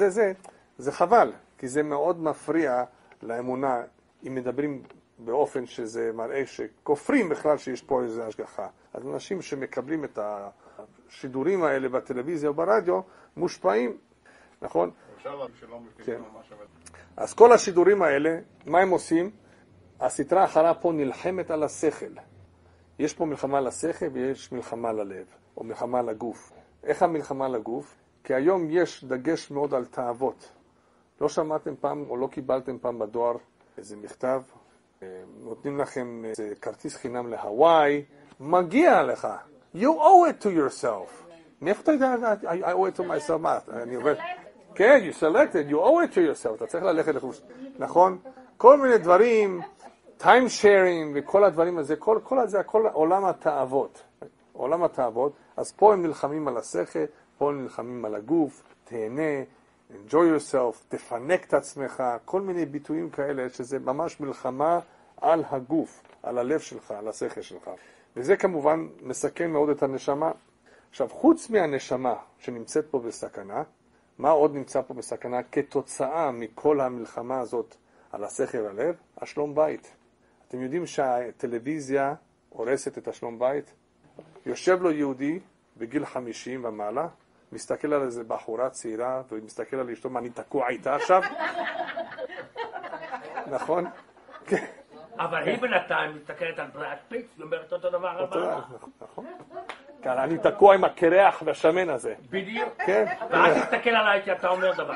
זה חבל, כי זה מאוד מפריע לאמונה, אם מדברים באופן שזה מראה שכופרים בכלל שיש פה איזו השגחה. אז אנשים שמקבלים את השידורים האלה בטלוויזיה או ברדיו, מושפעים, נכון? אפשר להגיד שלא מבינים מה שאומר. אז כל השידורים האלה, מה הם עושים? הסתרה האחרה פה נלחמת על השכל. יש פה מלחמה לשכל ויש מלחמה ללב, או מלחמה לגוף. איך המלחמה לגוף? כי היום יש דגש מאוד על תאוות. לא שמעתם פעם או לא קיבלתם פעם בדואר איזה מכתב, נותנים לכם איזה כרטיס חינם להוואי, מגיע לך. You owe it to yourself. מאיפה אתה יודע, I owe it to myself, מה? אני עובד... כן, you selected, you owe it to yourself. אתה צריך ללכת לחוץ. נכון? כל מיני דברים... time sharing וכל הדברים הזה, כל זה, הכל עולם התאוות. עולם התאוות. אז פה הם נלחמים על השכל, פה הם נלחמים על הגוף, תהנה, enjoy yourself, תפנק את עצמך, כל מיני ביטויים כאלה, שזה ממש מלחמה על הגוף, על הלב שלך, על השכל שלך. וזה כמובן מסכן מאוד את הנשמה. עכשיו, חוץ מהנשמה שנמצאת פה בסכנה, מה עוד נמצא פה בסכנה כתוצאה מכל המלחמה הזאת על השכל והלב? השלום בית. אתם יודעים שהטלוויזיה הורסת את השלום בית? יושב לו יהודי בגיל 50 ומעלה, מסתכל על איזה בחורה צעירה, ומסתכל על אשתו, מה, אני תקוע איתה עכשיו? נכון? אבל היא בינתיים מסתכלת על בריאת פיץ, ואומרת אותו דבר על בעלה. נכון. אני תקוע עם הקרח והשמן הזה. בדיוק. כן. ואל תסתכל עליי כי אתה אומר דבר.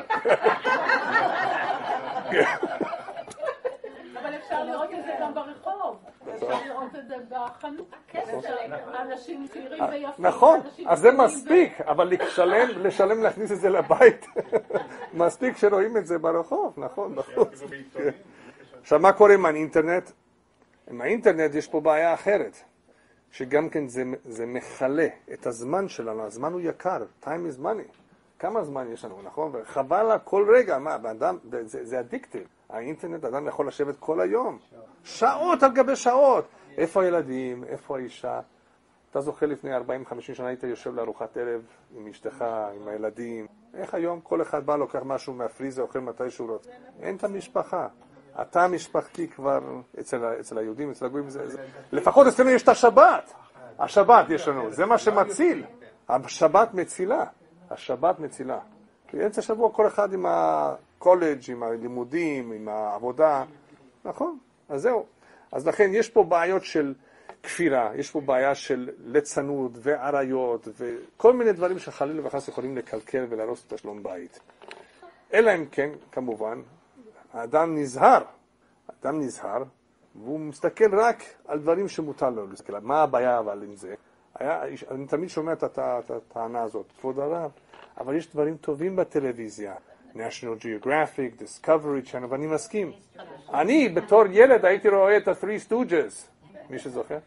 אבל אפשר לראות את זה גם ברחוב. אפשר לראות את זה בחנות. אנשים צעירים ויפים. נכון, אז זה מספיק, אבל לשלם להכניס את זה לבית. מספיק שרואים את זה ברחוב, נכון, בחוץ. עכשיו, מה קורה עם האינטרנט? עם האינטרנט יש פה בעיה אחרת, שגם כן זה מכלה את הזמן שלנו. הזמן הוא יקר, time is money. כמה זמן יש לנו, נכון? וחבל על כל רגע, מה, באדם, זה אדיקטיב. האינטרנט, אדם יכול לשבת כל היום. שעות על גבי שעות. איפה הילדים, איפה האישה? אתה זוכר לפני 40-50 שנה היית יושב לארוחת ערב עם אשתך, עם הילדים. איך היום כל אחד בא, לוקח משהו מהפריזה, אוכל מתי שהוא רוצה. אין את המשפחה. התא המשפחתי כבר אצל היהודים, אצל הגויים, לפחות אצלנו יש את השבת. השבת יש לנו, זה מה שמציל. השבת מצילה. השבת מצילה. באמצע השבוע כל אחד עם הקולג', עם הלימודים, עם העבודה. נכון? אז זהו. אז לכן יש פה בעיות של כפירה, יש פה בעיה של ליצנות ועריות וכל מיני דברים שחלילה וחס יכולים לקלקל ולהרוס את השלום בית. אלא אם כן, כמובן, האדם נזהר. האדם נזהר, והוא מסתכל רק על דברים שמותר לו להסתכל. מה הבעיה אבל עם זה? אני תמיד שומע את הטענה הזאת, כבוד הרב, אבל יש דברים טובים בטלוויזיה. National Geographic, Discovery Channel, ואני מסכים. אני בתור ילד הייתי רואה את ה-Three Stooges. מי שזוכר?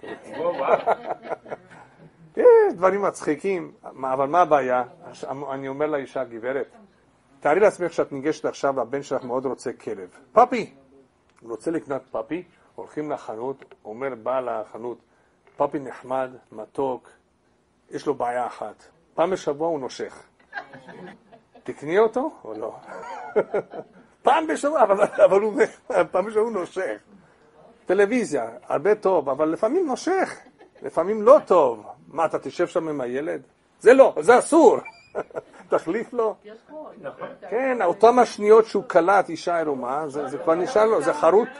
דברים מצחיקים, אבל מה הבעיה? אני אומר לאישה, גברת, תארי לעצמך שאת ניגשת עכשיו, הבן שלך מאוד רוצה כלב. פאפי! הוא רוצה לקנות פאפי, הולכים לחנות, אומר בעל החנות, פאפי נחמד, מתוק, יש לו בעיה אחת. פעם בשבוע הוא נושך. תקני אותו או לא? פעם בשבוע, אבל פעם בשבוע הוא נושך. טלוויזיה, הרבה טוב, אבל לפעמים נושך, לפעמים לא טוב. מה, אתה תשב שם עם הילד? זה לא, זה אסור. תחליף לו. כן, אותם השניות שהוא קלט אישה עירומה, זה כבר נשאר לו, זה חרוט.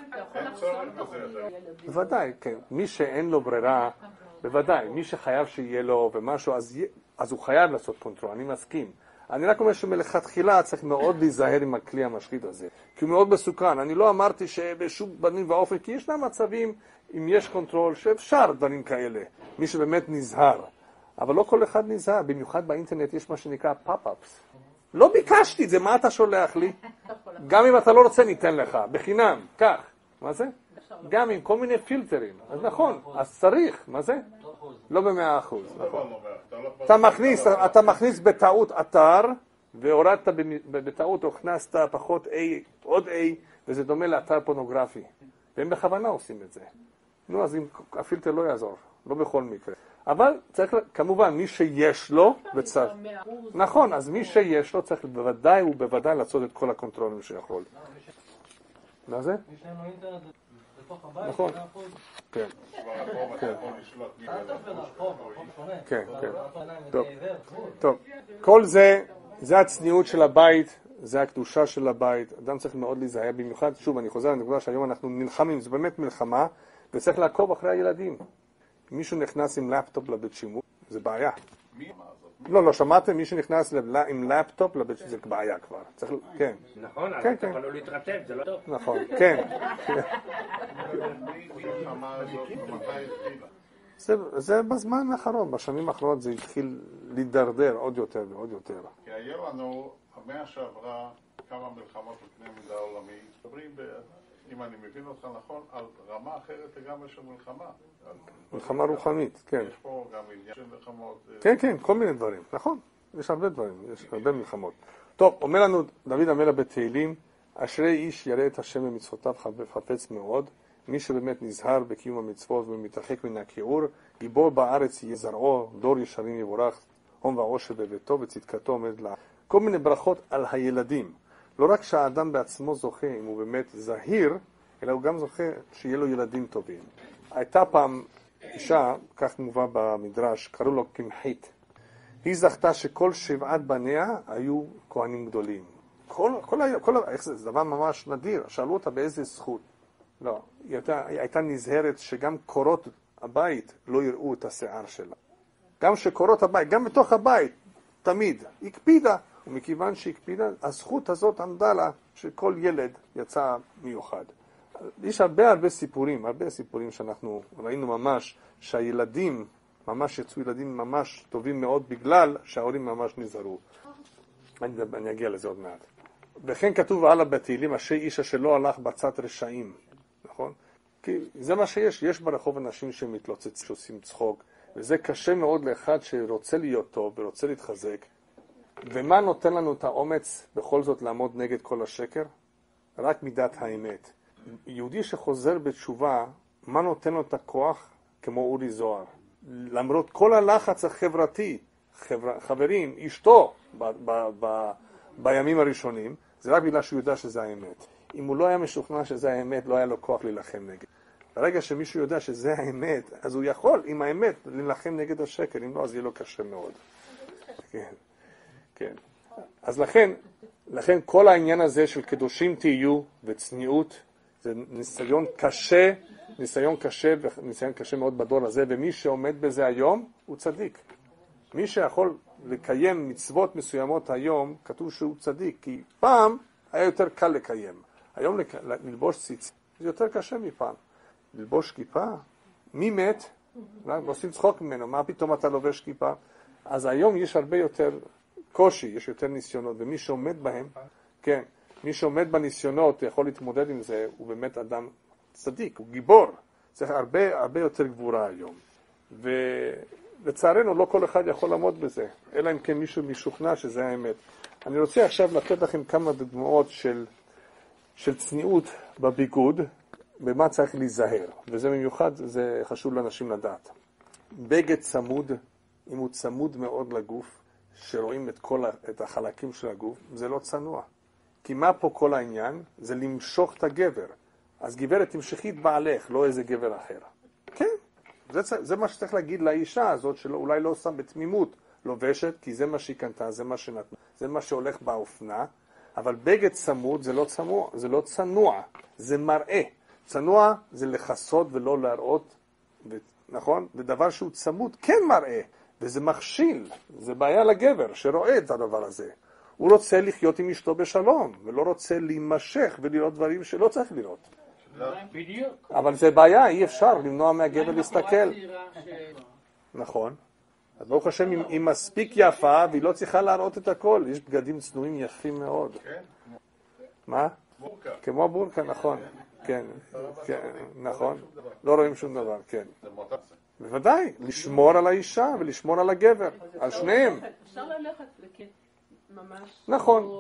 בוודאי, כן. מי שאין לו ברירה, בוודאי, מי שחייב שיהיה לו ומשהו, אז הוא חייב לעשות קונטרול, אני מסכים. אני רק אומר שמלכתחילה צריך מאוד להיזהר עם הכלי המשחית הזה, כי הוא מאוד מסוכן. אני לא אמרתי שבשום פנים ואופן, כי ישנם מצבים, אם יש קונטרול, שאפשר דברים כאלה, מי שבאמת נזהר. אבל לא כל אחד נזהר, במיוחד באינטרנט יש מה שנקרא פאפ-אפס. לא ביקשתי את זה, מה אתה שולח לי? גם אם אתה לא רוצה ניתן לך, בחינם, כך. מה זה? גם עם כל מיני פילטרים. אז נכון, אז צריך, מה זה? לא ב100%. נכון. אתה מכניס בטעות אתר, והורדת בטעות הוכנסת פחות A, עוד A, וזה דומה לאתר פורנוגרפי. והם בכוונה עושים את זה. נו, אז הפילטר לא יעזור, לא בכל מקרה. אבל צריך, כמובן, מי שיש לו, וצריך. נכון, אז מי שיש לו צריך בוודאי ובוודאי לעשות את כל הקונטרולים שיכול. מה זה? נכון. כן. כן, כן. טוב. כל זה, זה הצניעות של הבית, זה הקדושה של הבית. אדם צריך מאוד להיזהר במיוחד. שוב, אני חוזר לנקודה שהיום אנחנו נלחמים, זה באמת מלחמה, וצריך לעקוב אחרי הילדים. מישהו נכנס עם לפטופ לבית שימוש, זה בעיה. לא, שמעתם? מי שנכנס עם לפטופ לבית שימוש, זה בעיה כבר. כן. נכון, אז אתה יכול לא להתרטב, זה לא טוב. נכון, כן. זה בזמן האחרון, בשנים האחרונות זה התחיל להידרדר עוד יותר ועוד יותר. כי היה לנו, המאה שעברה, כמה מלחמות בקנה מידה עולמי, מדברים אם אני מבין אותך נכון, על רמה אחרת לגמרי של מלחמה. מלחמה רוחנית, כן. יש פה גם עניין של מלחמות. כן, כן, כל מיני דברים, נכון. יש הרבה דברים, יש הרבה מלחמות. טוב, אומר לנו דוד המלך בתהילים, אשרי איש ירא את השם במצוותיו חפץ מאוד, מי שבאמת נזהר בקיום המצוות ומתרחק מן הכיעור, גיבור בארץ יהיה זרעו, דור ישרים יבורך, הון ועושר בביתו וצדקתו עומד לה. כל מיני ברכות על הילדים. לא רק שהאדם בעצמו זוכה, אם הוא באמת זהיר, אלא הוא גם זוכה שיהיה לו ילדים טובים. הייתה פעם אישה, כך מובא במדרש, קראו לו קמחית. היא זכתה שכל 7 בניה היו כהנים גדולים. איך זה דבר ממש נדיר. שאלו אותה באיזה זכות. לא, היא הייתה נזהרת שגם קורות הבית לא יראו את השיער שלה. גם שקורות הבית, גם בתוך הבית, תמיד, הקפידה. ומכיוון שהקפידה, הזכות הזאת עמדה לה שכל ילד יצא מיוחד. יש הרבה סיפורים שאנחנו ראינו ממש, שהילדים ממש יצאו ילדים ממש טובים מאוד בגלל שההורים ממש נזהרו. אני אגיע לזה עוד מעט. וכן כתוב הלאה בתהילים, אשרי איש אשר לא הלך בצד רשעים. נכון? כי זה מה שיש. יש ברחוב אנשים שמתלוצצים, שעושים צחוק, וזה קשה מאוד לאחד שרוצה להיות טוב ורוצה להתחזק. ומה נותן לנו את האומץ בכל זאת לעמוד נגד כל השקר? רק מידת האמת. יהודי שחוזר בתשובה, מה נותן לו את הכוח? כמו אורי זוהר. למרות כל הלחץ החברתי, חברים, אשתו בימים הראשונים, זה רק בגלל שהוא יודע שזה האמת. אם הוא לא היה משוכנע שזה האמת, לא היה לו כוח להילחם נגד. ברגע שמישהו יודע שזה האמת, אז הוא יכול עם האמת להילחם נגד השקר. אם לא, אז יהיה לו קשה מאוד. כן, כן. אז לכן כל העניין הזה של קדושים תהיו וצניעות, זה ניסיון קשה מאוד בדור הזה, ומי שעומד בזה היום הוא צדיק. מי שיכול לקיים מצוות מסוימות היום, כתוב שהוא צדיק, כי פעם היה יותר קל לקיים. היום ללבוש ציצית, זה יותר קשה מפעם. ללבוש כיפה, מי מת? עושים צחוק ממנו, מה פתאום אתה לובש כיפה? אז היום יש הרבה יותר קושי, יש יותר ניסיונות, ומי שעומד בהם, כן, מי שעומד בניסיונות יכול להתמודד עם זה, הוא באמת אדם צדיק, הוא גיבור. צריך הרבה יותר גבורה היום. ולצערנו לא כל אחד יכול לעמוד בזה, אלא אם כן מישהו משוכנע שזה האמת. אני רוצה עכשיו לתת לכם כמה דוגמאות של צניעות בביגוד, במה צריך להיזהר, וזה במיוחד, זה חשוב לאנשים לדעת. בגד צמוד, אם הוא צמוד מאוד לגוף, שרואים את החלקים של הגוף, זה לא צנוע. כי מה פה כל העניין? זה למשוך את הגבר. אז גברת תמשכי את בעלך, לא איזה גבר אחר. כן, זה מה שצריך להגיד לאישה הזאת, שאולי לא שם בתמימות לובשת, כי זה מה שהיא קנתה, זה מה שנתנה, זה מה שהולך באופנה, אבל בגד צמוד זה לא צנוע, זה מראה. צנוע זה לחסות ולא להראות, נכון? ודבר שהוא צמוד כן מראה, וזה מכשיל, זה בעיה לגבר שרואה את הדבר הזה. הוא רוצה לחיות עם אשתו בשלום, ולא רוצה להימשך ולראות דברים שלא צריך לראות. אבל זה בעיה, אי אפשר למנוע מהגבר להסתכל. נכון. אז ברוך השם, היא מספיק יפה, והיא לא צריכה להראות את הכל. יש בגדים צנועים יפים מאוד. מה? כמו בורקה, נכון. כן, נכון. לא רואים שום דבר, כן. בוודאי, לשמור על האישה ולשמור על הגבר, על שניהם. אפשר ללכת ממש... נכון,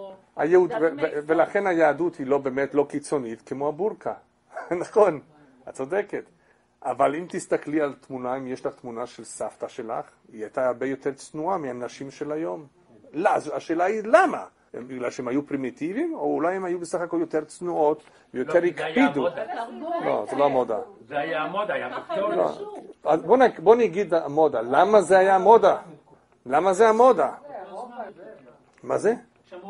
ולכן היהדות היא לא באמת לא קיצונית כמו הבורקה. נכון, את צודקת. אבל אם תסתכלי על תמונה, אם יש לך תמונה של סבתא שלך, היא הייתה הרבה יותר צנועה מהנשים של היום. לא, השאלה היא למה? בגלל שהם היו פרימיטיביים, או אולי הם היו בסך הכל יותר צנועות, ויותר הקפידו. לא, זה לא המודה. זה היה המודה, היה מקצוע. בוא נגיד המודה. למה זה היה המודה? למה זה המודה? מה זה?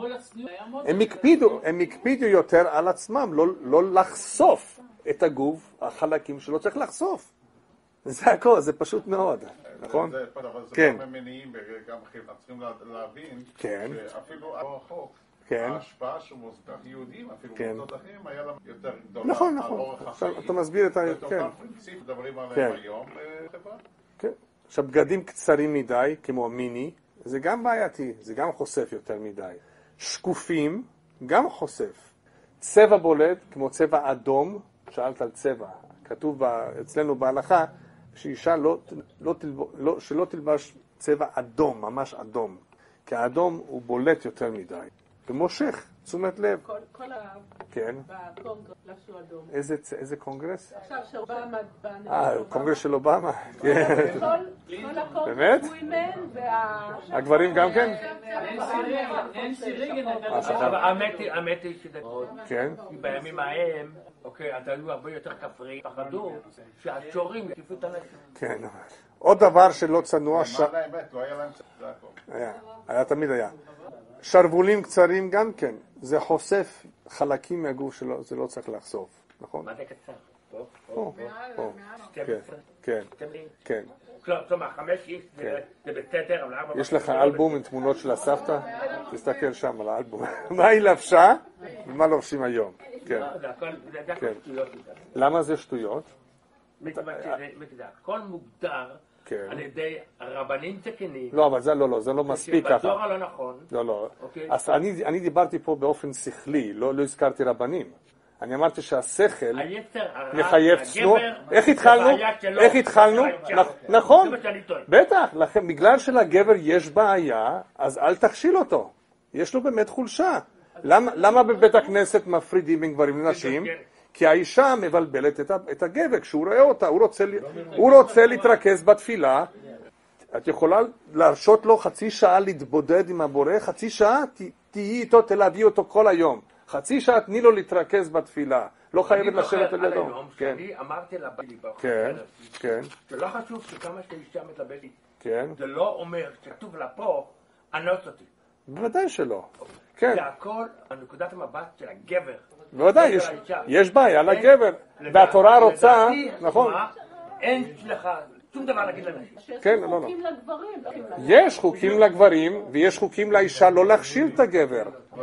הם הקפידו יותר על עצמם, לא לחשוף את הגוף, החלקים שלא צריך לחשוף. זה הכל, זה פשוט מאוד, נכון? זה גם מניעים וגם צריכים להבין שאפילו החוק, ההשפעה של מוסדות יהודים, אפילו מוסדות אחרים, היה להם יותר גדולה. נכון. אתה מסביר את ה... אותם פרינציפ מדברים עליהם היום בחברה. עכשיו, בגדים קצרים מדי, כמו מיני, זה גם בעייתי, זה גם חושף יותר מדי. שקופים, גם חושף. צבע בולט, כמו צבע אדום, שאלת על צבע. כתוב אצלנו בהלכה, שאישה שלא תלבש צבע אדום, ממש אדום. כי האדום הוא בולט יותר מדי. ומושך, תשומת לב. כל בקונגרס לבשו אדום. איזה קונגרס? עכשיו שאובמה... קונגרס של אובמה. כל באמת? הקונגרס הגברים גם כן? האמת היא שזה... כן. בימים ההם, אז היו הרבה יותר כפרי, פחדו שהשורים יקיפו את הנשים. כן. עוד דבר שלא צנוע... למען האמת, לא היה להם צנוע. היה, תמיד היה. שרבולים קצרים גם כן. זה חושף חלקים מהגוף שלו, זה לא צריך לחשוף. נכון? מה זה קצר? פה. כן. כלומר, 5 איש זה בסדר, אבל 4... יש לך אלבום עם תמונות של הסבתא? תסתכל שם על האלבום. מה היא לבשה ומה לובשים היום? כן. למה זה שטויות? הכל מוגדר על ידי רבנים תקנים. לא, אבל זה לא מספיק ככה. שבדור הלא נכון. לא. אז אני דיברתי פה באופן שכלי, לא הזכרתי רבנים. אני אמרתי שהשכל מחייב צניעות. איך התחלנו? נכון, בטח, בגלל שלגבר יש בעיה, אז אל תכשיל אותו. יש לו באמת חולשה. למה בבית הכנסת מפרידים בין גברים לנשים? כי האישה מבלבלת את הגבר כשהוא רואה אותה, הוא רוצה להתרכז בתפילה. את יכולה להרשות לו חצי שעה להתבודד עם הבורא, חצי שעה תהיי איתו, תלווי אותו כל היום. חצי שעה תני לו להתרכז בתפילה, לא חייבת לשבת על ידו. אני אמרתי לבעלי שלא חשוב שכמה שאישה מתלבטת, זה לא אומר שכתוב לה פה, אנוס אותי. בוודאי שלא. זה הכל הנקודת המבט של הגבר. בוודאי, יש בעיה לגבר. והתורה רוצה, נכון. אין לך שום דבר להגיד לנשים. יש חוקים לגברים. יש חוקים לגברים, ויש חוקים לאישה לא להכשיל את הגבר.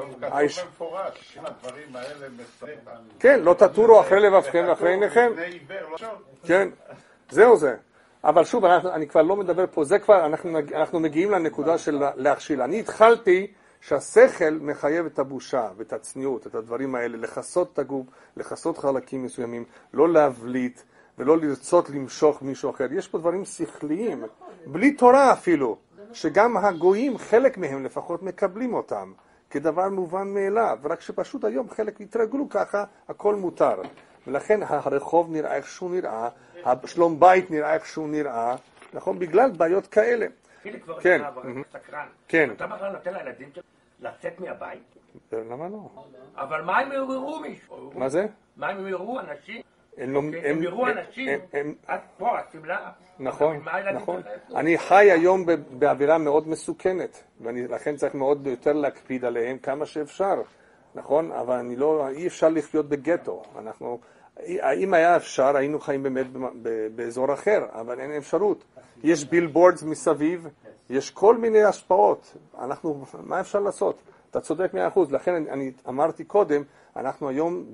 כן, לא תטורו אחרי לבבכם ואחרי עיניכם. כן, זהו זה. אבל שוב, אני כבר לא מדבר פה, זה כבר, אנחנו מגיעים לנקודה של להכשיל. אני התחלתי שהשכל מחייב את הבושה ואת הצניעות, את הדברים האלה, לחסות את הגוף, לחסות חלקים מסוימים, לא להבליט ולא לרצות למשוך מישהו אחר. יש פה דברים שכליים, בלי תורה אפילו, שגם הגויים, חלק מהם לפחות מקבלים אותם, כדבר מובן מאליו, ורק שפשוט היום חלק התרגלו ככה, הכל מותר. ולכן הרחוב נראה איך שהוא נראה, השלום בית נראה איך שהוא נראה, נכון? בגלל בעיות כאלה. כן. כן. אתה בכלל נותן לילדים לצאת מהבית? למה לא? אבל מה אם יראו מישהו? מה זה? מה אם יראו אנשים? הם יראו אנשים, את פה, את סמלה. נכון, נכון. אני חי היום באווירה מאוד מסוכנת, ולכן צריך מאוד יותר להקפיד עליהם כמה שאפשר, נכון? אבל אי אפשר לחיות בגטו. אם היה אפשר, היינו חיים באמת באזור אחר, אבל אין אפשרות. יש בילבורדס מסביב, יש כל מיני השפעות. מה אפשר לעשות? אתה צודק 100%. לכן אני אמרתי קודם, אנחנו היום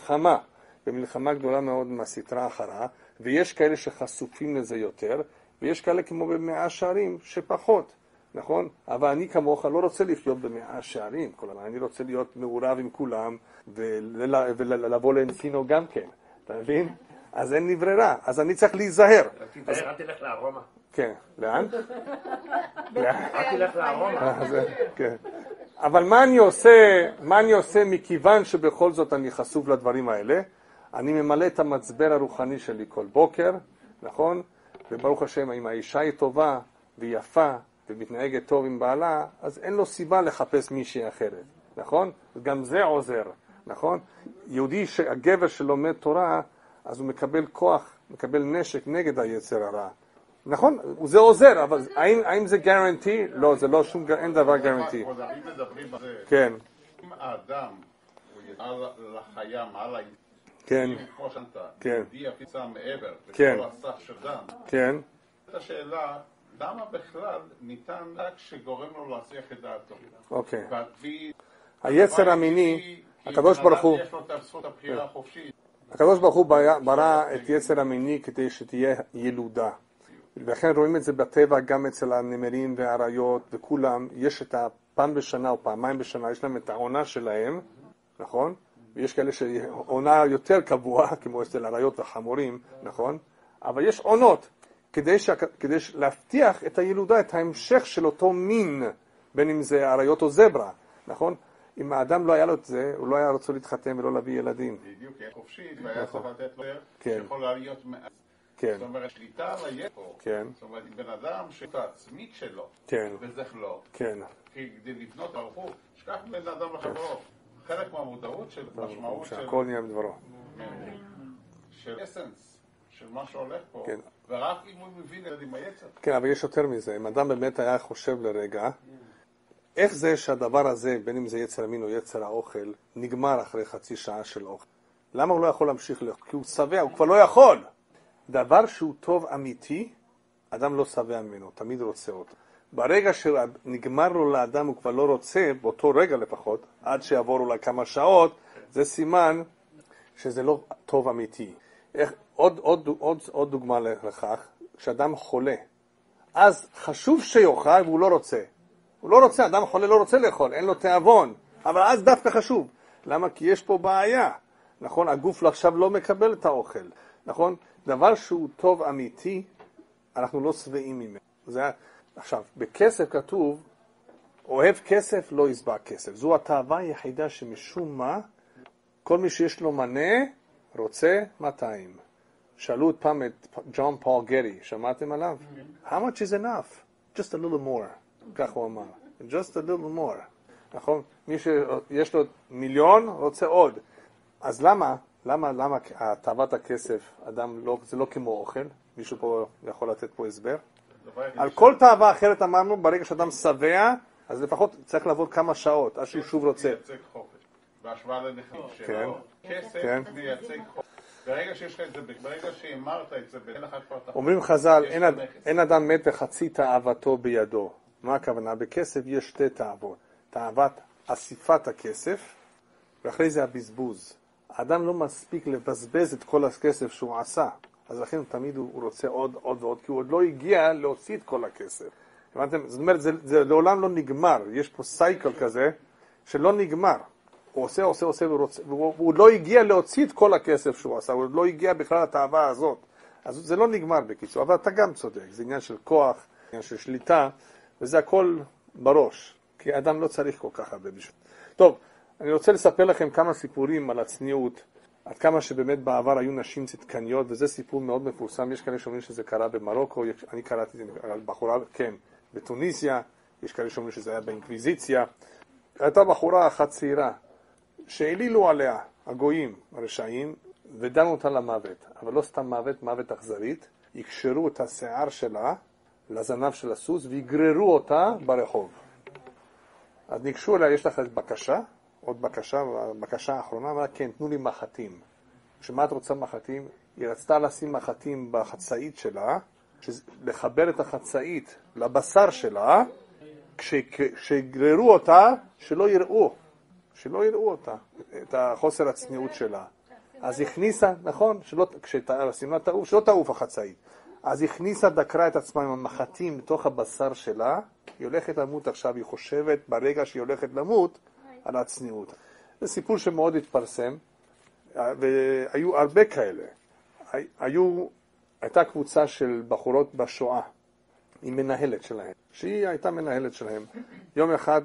במלחמה גדולה מאוד מהסתרה אחרה, ויש כאלה שחשופים לזה יותר, ויש כאלה כמו במאה שערים שפחות, נכון? אבל אני כמוך לא רוצה לחיות במאה שערים, אני רוצה להיות מעורב עם כולם, ולבוא לאנסינו גם כן, אתה מבין? אז אין לי ברירה, אז אני צריך להיזהר. אל תלך לארומה. כן, לאן? אל תלך לארומה. כן. אבל מה אני עושה מכיוון שבכל זאת אני חשוף לדברים האלה? אני ממלא את המצבר הרוחני שלי כל בוקר, נכון? וברוך השם, אם האישה היא טובה ויפה ומתנהגת טוב עם בעלה, אז אין לו סיבה לחפש מישהי אחרת, נכון? גם זה עוזר, נכון? יהודי, הגבר שלומד תורה, אז הוא מקבל כוח, מקבל נשק נגד היצר הרע. נכון, זה עוזר, אבל האם זה גרנטי? לא, זה לא שום, אין דבר גרנטי. כן. אם האדם הוא ידע לחיה מעל האישה, כן. כמו שאתה, כן. היא הפיצה מעבר, כן. וכל הסף של דם. כן. את השאלה, למה בכלל ניתן רק שגורם לו להסיח את דעתו? אוקיי. היצר המיני, הקדוש ברוך הוא, יש לו את זכות הבחירה החופשית. הקדוש ברוך הוא ברא את יצר המיני כדי שתהיה ילודה. ולכן רואים את זה בטבע גם אצל הנמרים והאריות וכולם, יש את הפעם בשנה או פעמיים בשנה, יש להם את העונה שלהם, נכון? ויש כאלה שעונה יותר קבוע, כמו אצל האריות והחמורים, נכון? אבל יש עונות, כדי להבטיח את הילודה, את ההמשך של אותו מין, בין אם זה האריות או זברה, נכון? אם האדם לא היה לו את זה, הוא לא היה רוצה להתחתן ולא להביא ילדים. בדיוק, חופשית, והיה צריך לתת לו שיכול להיות מעט. כן. זאת אומרת, שליטה על היפו. כן. זאת אומרת, בן אדם שליטה עצמית שלו. כן. וזה לא. כן. כדי לבנות ברחוב, שכח בן אדם לחברו. חלק מהמודעות של משמעות של... שהכל נהיה מדברו. של אסנס, של מה שהולך פה. כן. ורק אם הוא מבין את זה עם היצר. כן, אבל יש יותר מזה. אם אדם באמת היה חושב לרגע, איך זה שהדבר הזה, בין אם זה יצר המין או יצר האוכל, נגמר אחרי חצי שעה של אוכל? למה הוא לא יכול להמשיך לאכול? כי הוא שבע, הוא כבר לא יכול. דבר שהוא טוב אמיתי, אדם לא שבע ממנו, תמיד רוצה אותו. ברגע שנגמר לו לאדם, הוא כבר לא רוצה, באותו רגע לפחות, עד שיעבור אולי כמה שעות, זה סימן שזה לא טוב אמיתי. עוד דוגמה לכך, כשאדם חולה, אז חשוב שיאכל והוא לא רוצה. הוא לא רוצה, אדם חולה לא רוצה לאכול, אין לו תיאבון, אבל אז דווקא חשוב. למה? כי יש פה בעיה. נכון? הגוף עכשיו לא מקבל את האוכל, נכון? דבר שהוא טוב אמיתי, אנחנו לא שבעים ממנו. עכשיו, בכסף כתוב, אוהב כסף לא ישבע כסף. זו התאווה היחידה שמשום מה, כל מי שיש לו מנה רוצה 200. שאלו את פעם את ג'ון פול גרי, שמעתם עליו? How much is enough? Just a little more. כך הוא אמר. Just a little more. נכון? מי שיש לו מיליון רוצה עוד. אז למה תאוות הכסף, אדם לא, זה לא כמו אוכל? מישהו פה יכול לתת פה הסבר? על כל תאווה אחרת אמרנו, ברגע שאדם שבע, אז לפחות צריך לעבוד כמה שעות, עד שהוא שוב רוצה. מייצג חופש. בהשוואה לנכים שלו, כסף מייצג חופש. ברגע שיש לך את זה, ברגע שאמרת את זה, אין לך כבר תחת. אומרים חז"ל, אין אדם מת וחצי תאוותו בידו. מה הכוונה? בכסף יש שתי תאוות. תאוות אסיפת הכסף, ואחרי זה הבזבוז. האדם לא מספיק לבזבז את כל הכסף שהוא עשה. אז לכן תמיד הוא רוצה עוד ועוד, כי הוא עוד לא הגיע להוציא את כל הכסף. הבנתם? זאת אומרת, זה לעולם לא נגמר. יש פה סייקל כזה שלא נגמר. הוא עושה, והוא לא הגיע להוציא את כל הכסף שהוא עשה, הוא לא הגיע בכלל לתאווה הזאת. אז זה לא נגמר בקיצור, אבל אתה גם צודק. זה עניין של כוח, עניין של שליטה, וזה הכל בראש. כי האדם לא צריך כל כך הרבה בשביל. טוב, אני רוצה לספר לכם כמה סיפורים על הצניעות, עד כמה שבאמת בעבר היו נשים צדקניות, וזה סיפור מאוד מפורסם. יש כאלה שאומרים שזה קרה במרוקו, אני קראתי את זה על בחורה, כן, בתוניסיה, יש כאלה שאומרים שזה היה באינקוויזיציה. הייתה בחורה אחת צעירה, שהעלילו עליה הגויים הרשעים, ודנו אותה למוות. אבל לא סתם מוות אכזרית, יקשרו את השיער שלה לזנב של הסוס, ויגררו אותה ברחוב. אז ניגשו אליה, יש לך בקשה, עוד בקשה, בקשה האחרונה, אמרה, כן, תנו לי מחטים. כשמה את רוצה מחטים? היא רצתה לשים מחטים בחצאית שלה, לחבר את החצאית לבשר שלה, כשיגררו אותה, שלא יראו אותה, את החוסר הצניעות שלה. אז הכניסה, נכון, שלא תעוף החצאית. אז הכניסה, דקרה את עצמה עם המחטים בתוך הבשר שלה, היא הולכת למות עכשיו, היא חושבת ברגע שהיא הולכת למות על הצניעות. זה סיפור שמאוד התפרסם, והיו הרבה כאלה. הייתה קבוצה של בחורות בשואה, עם מנהלת שלהם, שהיא הייתה מנהלת שלהם. יום אחד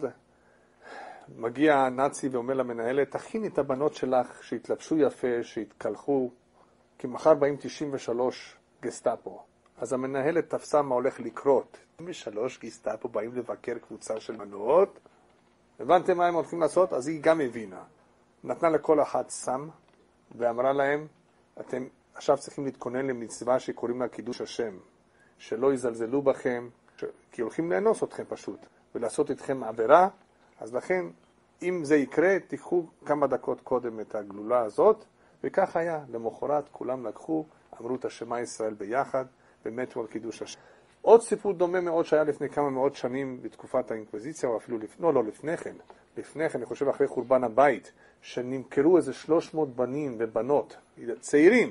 מגיע הנאצי ואומר למנהלת, תכיני את הבנות שלך שהתלבשו יפה, שהתקלחו, כי מחר באים 93 גסטאפו. אז המנהלת תפסה מה הולך לקרות. 93 גסטאפו באים לבקר קבוצה של בנות. הבנתם מה הם הולכים לעשות? אז היא גם הבינה. נתנה לכל אחת סם, ואמרה להם, אתם עכשיו צריכים להתכונן למצווה שקוראים לה קידוש השם. שלא יזלזלו בכם, כי הולכים לאנוס אתכם פשוט, ולעשות אתכם עבירה. אז לכן, אם זה יקרה, תיקחו כמה דקות קודם את הגלולה הזאת, וכך היה. למחרת כולם לקחו, אמרו את השמה ישראל ביחד, ומתו על קידוש השם. עוד סיפור דומה מאוד שהיה לפני כמה מאות שנים בתקופת האינקוויזיציה, או אפילו לא לפני כן. לפני כן, אני חושב אחרי חורבן הבית, שנמכרו איזה 300 בנים ובנות, צעירים,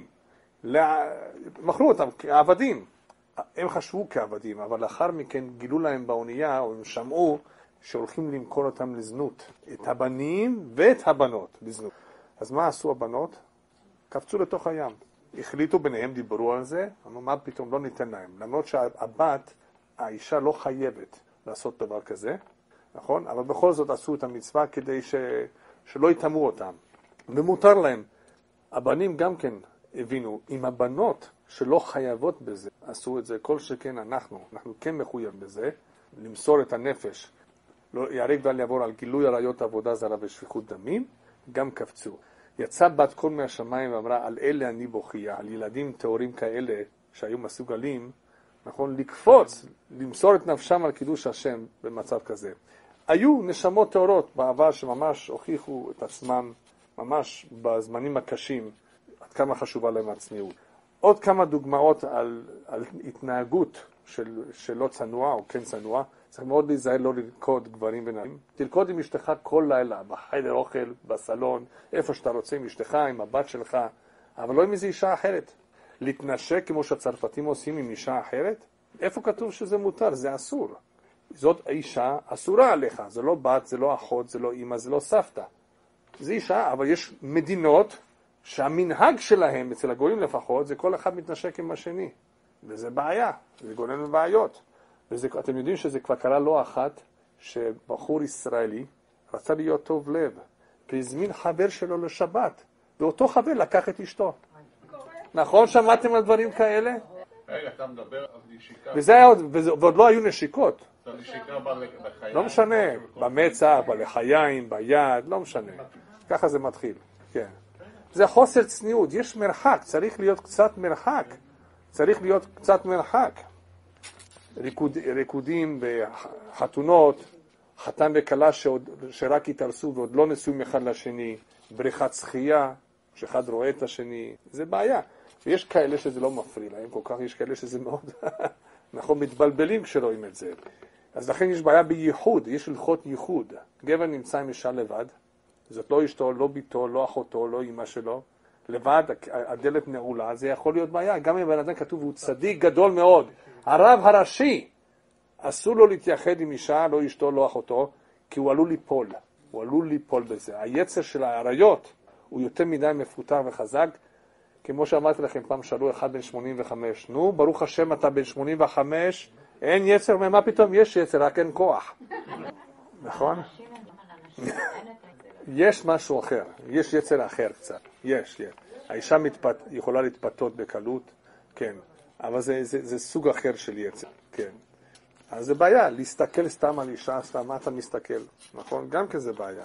מכרו אותם כעבדים. הם חשבו כעבדים, אבל לאחר מכן גילו להם באונייה, או הם שמעו, שהולכים למכור אותם לזנות. את הבנים ואת הבנות לזנות. אז מה עשו הבנות? קפצו לתוך הים. החליטו ביניהם, דיברו על זה, אמרו מה פתאום לא ניתן להם. למרות שהבת, האישה לא חייבת לעשות דבר כזה, נכון? אבל בכל זאת עשו את המצווה כדי שלא יתאמו אותם. ומותר להם. הבנים גם כן הבינו, עם הבנות שלא חייבות בזה, עשו את זה, כל שכן אנחנו כן מחויב בזה, למסור את הנפש, לא יהרג ואל יעבור על גילוי עריות עבודה זרה ושפיכות דמים, גם קפצו. יצא בת קול מהשמיים ואמרה, על אלה אני בוכייה, על ילדים טהורים כאלה שהיו מסוגלים, נכון, לקפוץ, למסור את נפשם על קידוש השם במצב כזה. היו נשמות טהורות בעבר שממש הוכיחו את עצמם, ממש בזמנים הקשים, עד כמה חשובה להם הצניעות. עוד כמה דוגמאות על התנהגות שלא צנוע או כן צנוע. צריך מאוד להיזהר לא לרקוד גברים ונשים. תרקוד עם אשתך כל לילה, בחדר אוכל, בסלון, איפה שאתה רוצה עם אשתך, עם הבת שלך, אבל לא עם איזו אישה אחרת. להתנשק כמו שהצרפתים עושים עם אישה אחרת, איפה כתוב שזה מותר? זה אסור. זאת אישה אסורה עליך, זה לא בת, זה לא אחות, זה לא אמא, זה לא סבתא. זה אישה, אבל יש מדינות שהמנהג שלהם, אצל הגויים לפחות, זה כל אחד מתנשק עם השני. וזה בעיה, זה גורם לבעיות. אתם יודעים שזה כבר קרה לא אחת, שבחור ישראלי רצה להיות טוב לב, והזמין חבר שלו לשבת, ואותו חבר לקח את אשתו. נכון? שמעתם על דברים כאלה? רגע, אתה מדבר על נשיקה. ועוד לא היו נשיקות. זה נשיקה בחיים. לא משנה, במצח, בלחיים, ביד, לא משנה. ככה זה מתחיל, כן. זה חוסר צניעות, יש מרחק, צריך להיות קצת מרחק. צריך להיות קצת מרחק. ריקודים בחתונות, חתן וכלה שרק התארסו ועוד לא נשואים אחד לשני, בריכת שחייה, שאחד רואה את השני, זה בעיה. יש כאלה שזה לא מפריע להם, כל כך יש כאלה שזה מאוד, אנחנו מתבלבלים כשרואים את זה. אז לכן יש בעיה בייחוד, יש הלכות ייחוד. גבר נמצא עם אישה לבד, זאת לא אשתו, לא ביתו, לא אחותו, לא אמא שלו, לבד, הדלת נעולה, זה יכול להיות בעיה. גם אם בן אדם כתוב, הוא צדיק גדול מאוד, הרב הראשי, אסור לו להתייחד עם אישה, לא אשתו, לא אחותו, כי הוא עלול ליפול. הוא עלול ליפול בזה. היצר של העריות הוא יותר מדי מפותח וחזק. כמו שאמרתי לכם, פעם שאלו אחד בן 85, נו, ברוך השם אתה בן 85, אין יצר, מה פתאום יש יצר, רק אין כוח. נכון? יש משהו אחר, יש יצר אחר קצת, יש. האישה יכולה להתפתות בקלות, כן, אבל זה סוג אחר של יצר, כן. אז זה בעיה, להסתכל סתם על אישה, סתם מה אתה מסתכל, נכון? גם כזה בעיה.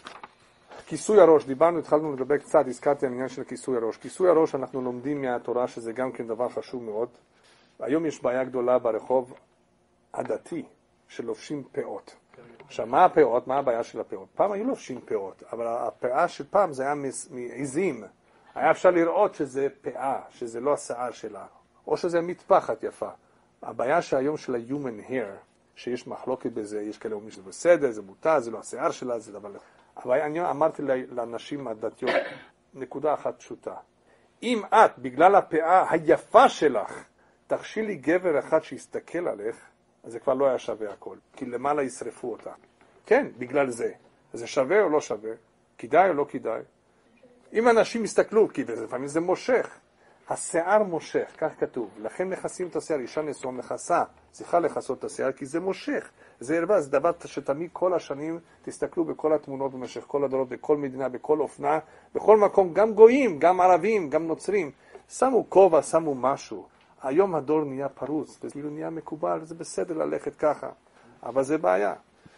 כיסוי הראש, התחלנו לדבר קצת, הזכרתי על העניין של כיסוי הראש. כיסוי הראש אנחנו לומדים מהתורה שזה גם כן דבר חשוב מאוד. היום יש בעיה גדולה ברחוב הדתי שלובשים פאות. עכשיו, מה הפאות? מה הבעיה של הפאות? פעם היו לובשים פאות, אבל הפאה של פעם זה היה מעיזים. היה אפשר לראות שזה פאה, שזה לא השיער שלה, או שזה מטפחת יפה. הבעיה שהיום של ה-human hair, שיש מחלוקת בזה, יש כאלה אומרים שזה בסדר, זה מותר, זה לא השיער שלה, זה דבר... אבל אני אמרתי לאנשים הדתיות, נקודה אחת פשוטה. אם את, בגלל הפאה היפה שלך, תרשי לי גבר אחד שיסתכל עליך, אז זה כבר לא היה שווה הכל. כי למעלה ישרפו אותה. כן, בגלל זה. זה שווה או לא שווה? כדאי או לא כדאי? אם אנשים יסתכלו, כי לפעמים זה מושך. השיער מושך, כך כתוב. לכן מכסים את השיער, אישה נשואה מכסה. צריכה לכסות את השיער כי זה מושך. זה הרבה, זה דבר שתמיד כל השנים תסתכלו בכל התמונות במשך כל הדורות, בכל מדינה, בכל אופנה, בכל מקום, גם גויים, גם ערבים, גם נוצרים. שמו כובע, שמו משהו. היום הדור נהיה פרוץ, וזה נהיה מקובל, זה בסדר ללכת ככה. אבל זה בעיה.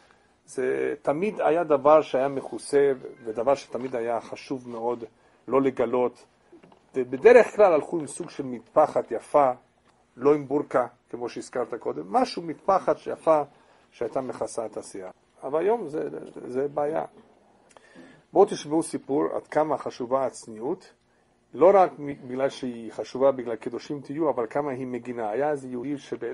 זה תמיד היה דבר שהיה מכוסה, ודבר שתמיד היה חשוב מאוד לא לגלות. ובדרך כלל הלכו עם סוג של מטפחת יפה, לא עם בורקה, כמו שהזכרת קודם, משהו מטפחת יפה שהייתה מכסה את השיער. אבל היום זה בעיה. בואו תשמעו סיפור עד כמה חשובה הצניעות, לא רק בגלל שהיא חשובה בגלל קדושים תהיו, אבל כמה היא מגינה. היה איזה יהודי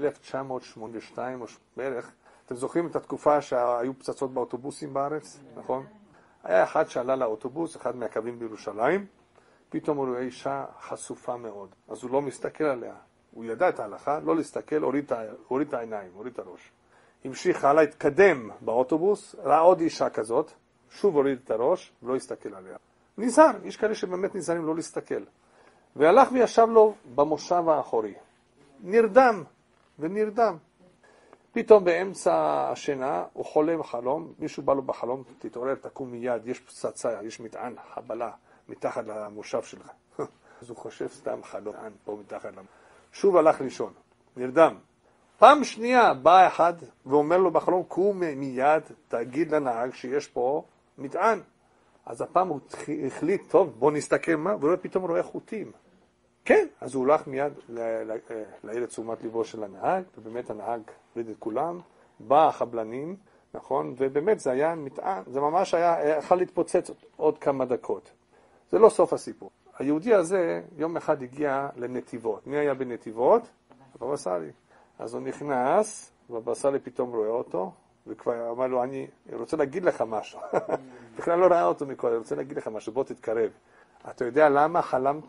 שב-1982 או בערך, אתם זוכרים את התקופה שהיו פצצות באוטובוסים בארץ, נכון? היה אחד שעלה לאוטובוס, אחד מהקווים בירושלים, פתאום הוא רואה אישה חשופה מאוד, אז הוא לא מסתכל עליה. הוא ידע את ההלכה, לא להסתכל, הוריד את העיניים, הוריד את הראש. המשיך הלאה, התקדם באוטובוס, ראה עוד אישה כזאת, שוב הוריד את הראש, ולא הסתכל עליה. נזהר, יש כאלה שבאמת נזהרים לא להסתכל. והלך וישב לו במושב האחורי. נרדם ונרדם. פתאום באמצע השינה הוא חולם חלום, מישהו בא לו בחלום, תתעורר, תקום מיד, יש פצצה, יש מטען, חבלה, מתחת למושב שלך. אז הוא חושב סתם חלום, פה מתחת למושב. שוב הלך לישון, נרדם. פעם שנייה בא אחד ואומר לו בחלום, קום מיד, תגיד לנהג שיש פה מטען. אז הפעם הוא החליט, טוב, בוא נסתכל מה, והוא פתאום רואה חוטים. כן, אז הוא הולך מיד להעיר את תשומת ליבו של הנהג, ובאמת הנהג הוריד את כולם, בא החבלנים, נכון, ובאמת זה היה מטען, זה ממש היה, יכול להתפוצץ עוד כמה דקות. זה לא סוף הסיפור. היהודי הזה יום אחד הגיע לנתיבות. מי היה בנתיבות? הבבא סאלי. אז הוא נכנס, והבבא סאלי פתאום רואה אותו, וכבר אמר לו, אני רוצה להגיד לך משהו. בכלל לא ראה אותו מקודם, אני רוצה להגיד לך משהו, בוא תתקרב. אתה יודע למה חלמת?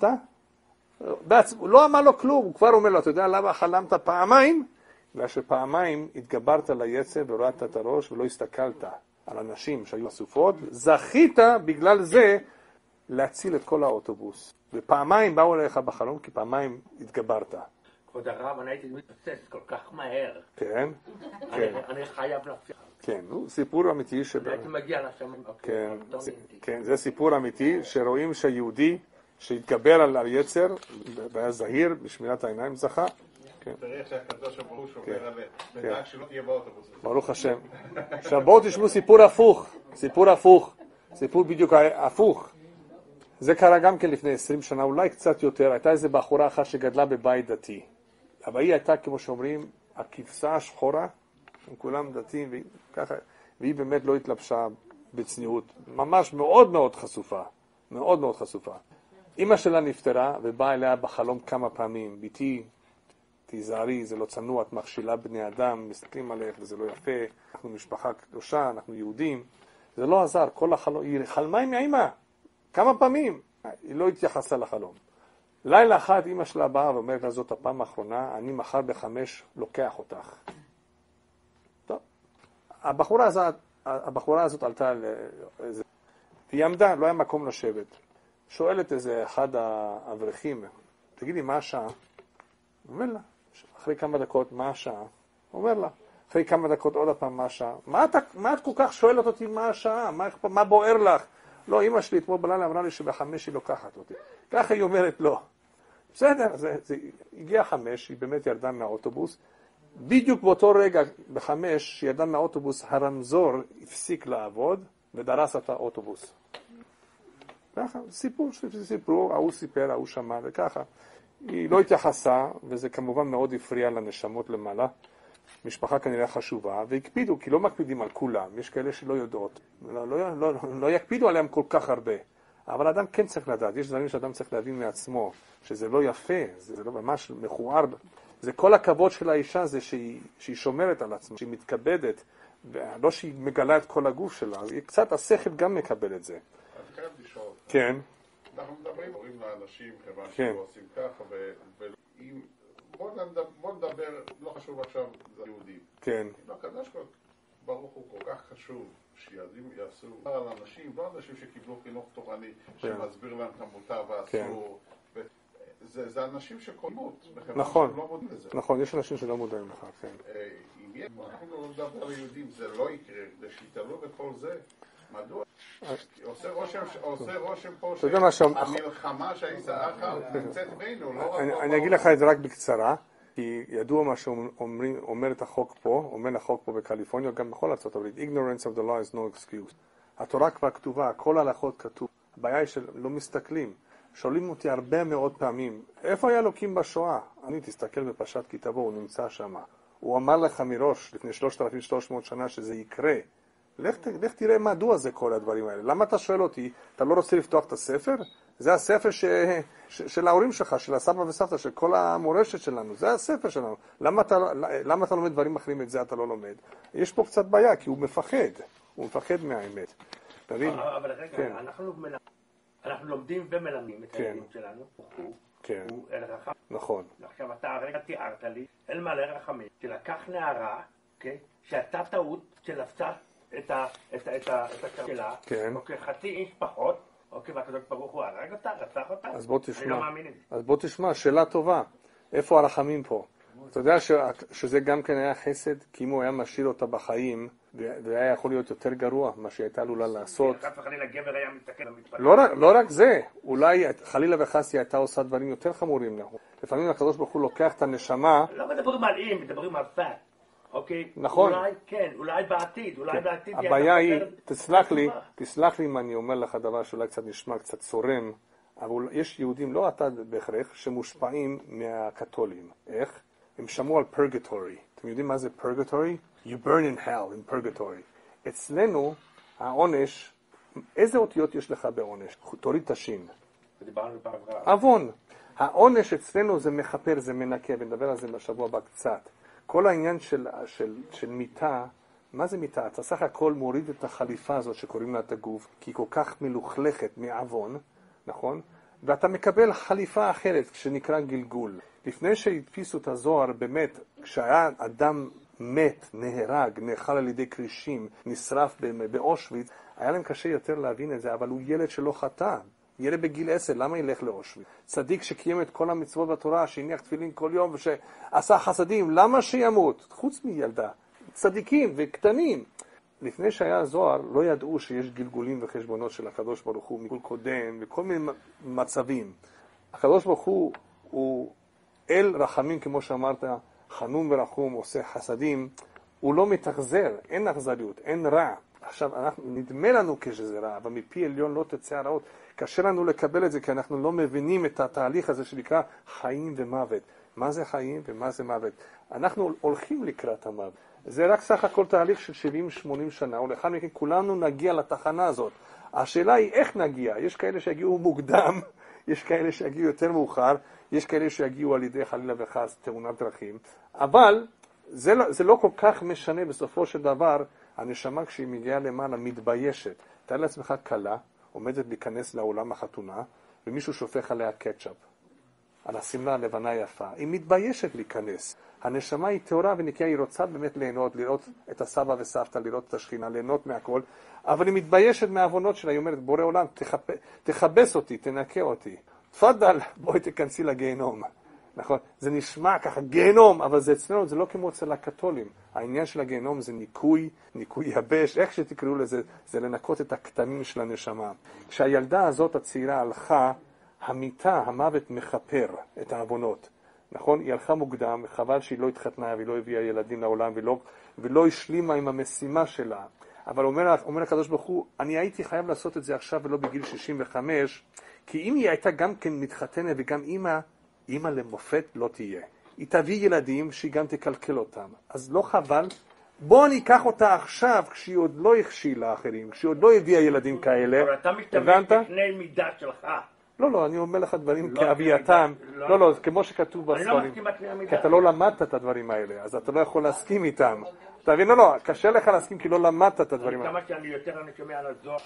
הוא לא אמר לו כלום, הוא כבר אומר לו, אתה יודע למה חלמת פעמיים? בגלל שפעמיים התגברת ליצר והורדת את הראש ולא הסתכלת על אנשים שהיו אסופות, זכית בגלל זה להציל את כל האוטובוס. ופעמיים באו אליך בחלום, כי פעמיים התגברת. כבוד הרב, אני הייתי מתפסס כל כך מהר. כן. אני חייב להפסיק. כן, סיפור אמיתי. הייתי מגיע לשם. כן, זה סיפור אמיתי, שרואים שהיהודי שהתגבר על היצר, והיה זהיר בשמירת העיניים זכה. תראה שהקדוש ברוך הוא שומר עליהם, ודאג שלא תהיה באוטובוס. ברוך השם. עכשיו בואו תשמעו סיפור הפוך, סיפור בדיוק הפוך. זה קרה גם כן לפני 20 שנה, אולי קצת יותר. הייתה איזו בחורה אחת שגדלה בבית דתי. אבל היא הייתה, כמו שאומרים, הכבשה השחורה, הם כולם דתיים, והיא באמת לא התלבשה בצניעות. ממש מאוד מאוד חשופה, מאוד מאוד חשופה. אמא שלה נפטרה ובאה אליה בחלום כמה פעמים. ביתי, תיזהרי, זה לא צנוע, את מכשילה בני אדם, מסתכלים עליך וזה לא יפה, אנחנו משפחה קדושה, אנחנו יהודים. זה לא עזר, כל החלום, היא חלמה עם האמא, כמה פעמים, היא לא התייחסה לחלום. לילה אחד אמא שלה באה ואומרת לה, זאת הפעם האחרונה, אני מחר ב5 לוקח אותך. טוב, הבחורה הזאת עלתה, והיא עמדה, לא היה מקום לשבת. שואלת איזה אחד האברכים, תגידי, מה השעה? אומר לה, אחרי כמה דקות, מה השעה? אומר לה, אחרי כמה דקות עוד הפעם, מה השעה? מה את כל כך שואלת אותי מה השעה? מה בוער לך? לא, אמא שלי אתמול בלילה אמרה לי שב5 היא לוקחת אותי. ככה היא אומרת לא. בסדר, זה הגיע 5, היא באמת ירדה מהאוטובוס. בדיוק באותו רגע, ב5, שהיא ירדה מהאוטובוס, הרמזור הפסיק לעבוד ודרס את האוטובוס. ככה, סיפור, ההוא סיפר, ההוא שמע וככה. היא לא התייחסה, וזה כמובן מאוד הפריע לנשמות למעלה. משפחה כנראה חשובה, והקפידו, כי לא מקפידים על כולם. יש כאלה שלא יודעות. לא יקפידו עליהם כל כך הרבה. אבל אדם כן צריך לדעת. יש דברים שאדם צריך להבין מעצמו, שזה לא יפה, זה לא ממש מכוער. זה כל הכבוד של האישה, זה שהיא שומרת על עצמה, שהיא מתכבדת, ולא שהיא מגלה את כל הגוף שלה. קצת השכל גם מקבל את זה. אז חייב לשאול. כן. אנחנו מדברים לאנשים, כיוון שלא עושים ככה, ואם... בוא נדבר, לא חשוב עכשיו, זה יהודים. כן. הקדוש ברוך הוא כל כך חשוב, שילדים יעשו על אנשים, לא אנשים שקיבלו חינוך תורני, שמסביר להם את המותר והאסור. זה אנשים שקולמות. נכון, נכון, יש אנשים שלא מודעים לך, כן. אם אנחנו לא נדבר על יהודים, זה לא יקרה, זה שיתעלו בכל זה. מדוע? עושה רושם פה שהמלחמה שהיזהרה נמצאת בינו, לא רק... אני אגיד לך את זה רק בקצרה, כי ידוע מה שאומר את החוק פה, אומר החוק פה בקליפורניה, גם בכל ארצות הברית, ignorance of the law is no excuse. התורה כבר כתובה, כל ההלכות כתוב. הבעיה היא שלא מסתכלים. שואלים אותי הרבה מאוד פעמים, איפה היה אלוקים בשואה? אני תסתכל בפרשת כי תבוא, הוא נמצא שם. הוא אמר לך מראש, לפני 3,300 שנה, שזה יקרה. לך תראה מדוע זה כל הדברים האלה. למה אתה שואל אותי? אתה לא רוצה לפתוח את הספר? זה הספר של ההורים שלך, של הסבא וסבתא, של כל המורשת שלנו. זה הספר שלנו. למה אתה לומד דברים אחרים, את זה אתה לא לומד? יש פה קצת בעיה, כי הוא מפחד. הוא מפחד מהאמת. אבל רגע, אנחנו לומדים ומלמדים את הילדים שלנו. הוא אל רחם. נכון. עכשיו אתה הרגע תיארת לי, אל מלא רחמים, שלקח נערה, שהייתה טעות שלפצה את הקרב שלה, חצי איש פחות, והקדוש ברוך הוא הרג אותה, רצח אותה, אני לא מאמין. אז בוא תשמע, שאלה טובה, איפה הרחמים פה? אתה יודע שזה גם כן היה חסד, כי אם הוא היה משאיר אותה בחיים, והיה יכול להיות יותר גרוע, מה שהייתה עלולה לעשות. חס וחלילה גבר היה מסתכל ומתפלל. לא רק זה, אולי חלילה וחסי הייתה עושה דברים יותר חמורים. לפעמים הקדוש ברוך הוא לוקח את הנשמה. לא מדברים על אם, מדברים על פאט. אוקיי? נכון. אולי כן, אולי בעתיד, הבעיה היא, תסלח לי אם אני אומר לך דבר שאולי קצת נשמע קצת צורם, אבל יש יהודים, לא אתה בהכרח, שמושפעים מהקתולים. איך? הם שמעו על פרגטורי. אתם יודעים מה זה פרגטורי? You burn in hell, in purgatory. אצלנו, העונש, איזה אותיות יש לך בעונש? תוריד את השין. אבון. העונש אצלנו זה מחפר, זה מנקה, ונדבר על זה בשבוע הבא קצת. כל העניין של מיטה, מה זה מיטה? אתה סך הכל מוריד את החליפה הזאת שקוראים לה את הגוף, כי היא כל כך מלוכלכת מאבון, נכון? ואתה מקבל חליפה אחרת שנקרא גלגול. לפני שהדפיסו את הזוהר, באמת, כשהיה אדם מת, נהרג, נאכל על ידי קרישים, נשרף באושוויץ, היה להם קשה יותר להבין את זה, אבל הוא ילד שלא חטא. ילד בגיל 10, למה ילך לאושוויץ? צדיק שקיים את כל המצוות בתורה, שהניח תפילין כל יום ושעשה חסדים, למה שימות? חוץ מילדה, צדיקים וקטנים. לפני שהיה הזוהר, לא ידעו שיש גלגולים וחשבונות של הקדוש ברוך הוא, מגול קודם, וכל מיני מצבים. הקדוש ברוך הוא אל רחמים, כמו שאמרת, חנון ורחום, עושה חסדים, הוא לא מתאכזר, אין אכזריות, אין רע. עכשיו, נדמה לנו כשזה רע, אבל מפי עליון לא תצא הרעות. קשה לנו לקבל את זה, כי אנחנו לא מבינים את התהליך הזה שנקרא חיים ומוות. מה זה חיים ומה זה מוות? אנחנו הולכים לקראת המוות. זה רק סך הכל תהליך של 70-80 שנה, ולאחר מכן כולנו נגיע לתחנה הזאת. השאלה היא איך נגיע. יש כאלה שיגיעו מוקדם, יש כאלה שיגיעו יותר מאוחר, יש כאלה שיגיעו על ידי חלילה וחס תאונת דרכים, אבל זה לא כל כך משנה. בסופו של דבר, הנשמה כשהיא מגיעה למעלה מתביישת. תאר לעצמך קלה, עומדת להיכנס לעולם החתונה, ומישהו שופך עליה קטשאפ, על הסמלה הלבנה יפה. היא מתביישת להיכנס. הנשמה היא טהורה ונקייה, היא רוצה באמת ליהנות, לראות את הסבא וסבתא, לראות את השכינה, ליהנות מהכל, אבל היא מתביישת מהעוונות שלה. היא אומרת, בורא עולם, תכבס אותי, תנקה אותי. תפדל, בואי תכנסי לגיהנום. נכון? זה נשמע ככה גיהנום, אבל זה אצלנו, זה לא כמו אצל הקתולים. העניין של הגיהנום זה ניקוי יבש, איך שתקראו לזה, זה לנקות את הכתמים של הנשמה. כשהילדה הזאת הצעירה הלכה, המיטה, המוות מחפר את העוונות. נכון? היא הלכה מוקדם, חבל שהיא לא התחתנה והיא לא הביאה ילדים לעולם ולא השלימה עם המשימה שלה. אבל אומר הקדוש ברוך הוא, אני הייתי חייב לעשות את זה עכשיו ולא בגיל 65, כי אם היא הייתה גם כן מתחתנת וגם אמא למופת לא תהיה. היא תביא ילדים שהיא גם תקלקל אותם. אז לא חבל, בוא ניקח אותה עכשיו כשהיא עוד לא הכשילה לאחרים, כשהיא עוד לא הביאה ילדים כאלה. אבל אתה משתמש בפני מידה שלך. לא, אני אומר לך דברים כאבייתם. לא, כמו שכתוב בספרים. אני לא מסכים בפני המידה. כי אתה לא למדת את הדברים האלה, אז אתה לא יכול להסכים איתם. אתה מבין? לא, קשה לך להסכים כי לא למדת את הדברים האלה. כמה שאני יותר אני שומע על הזוהר.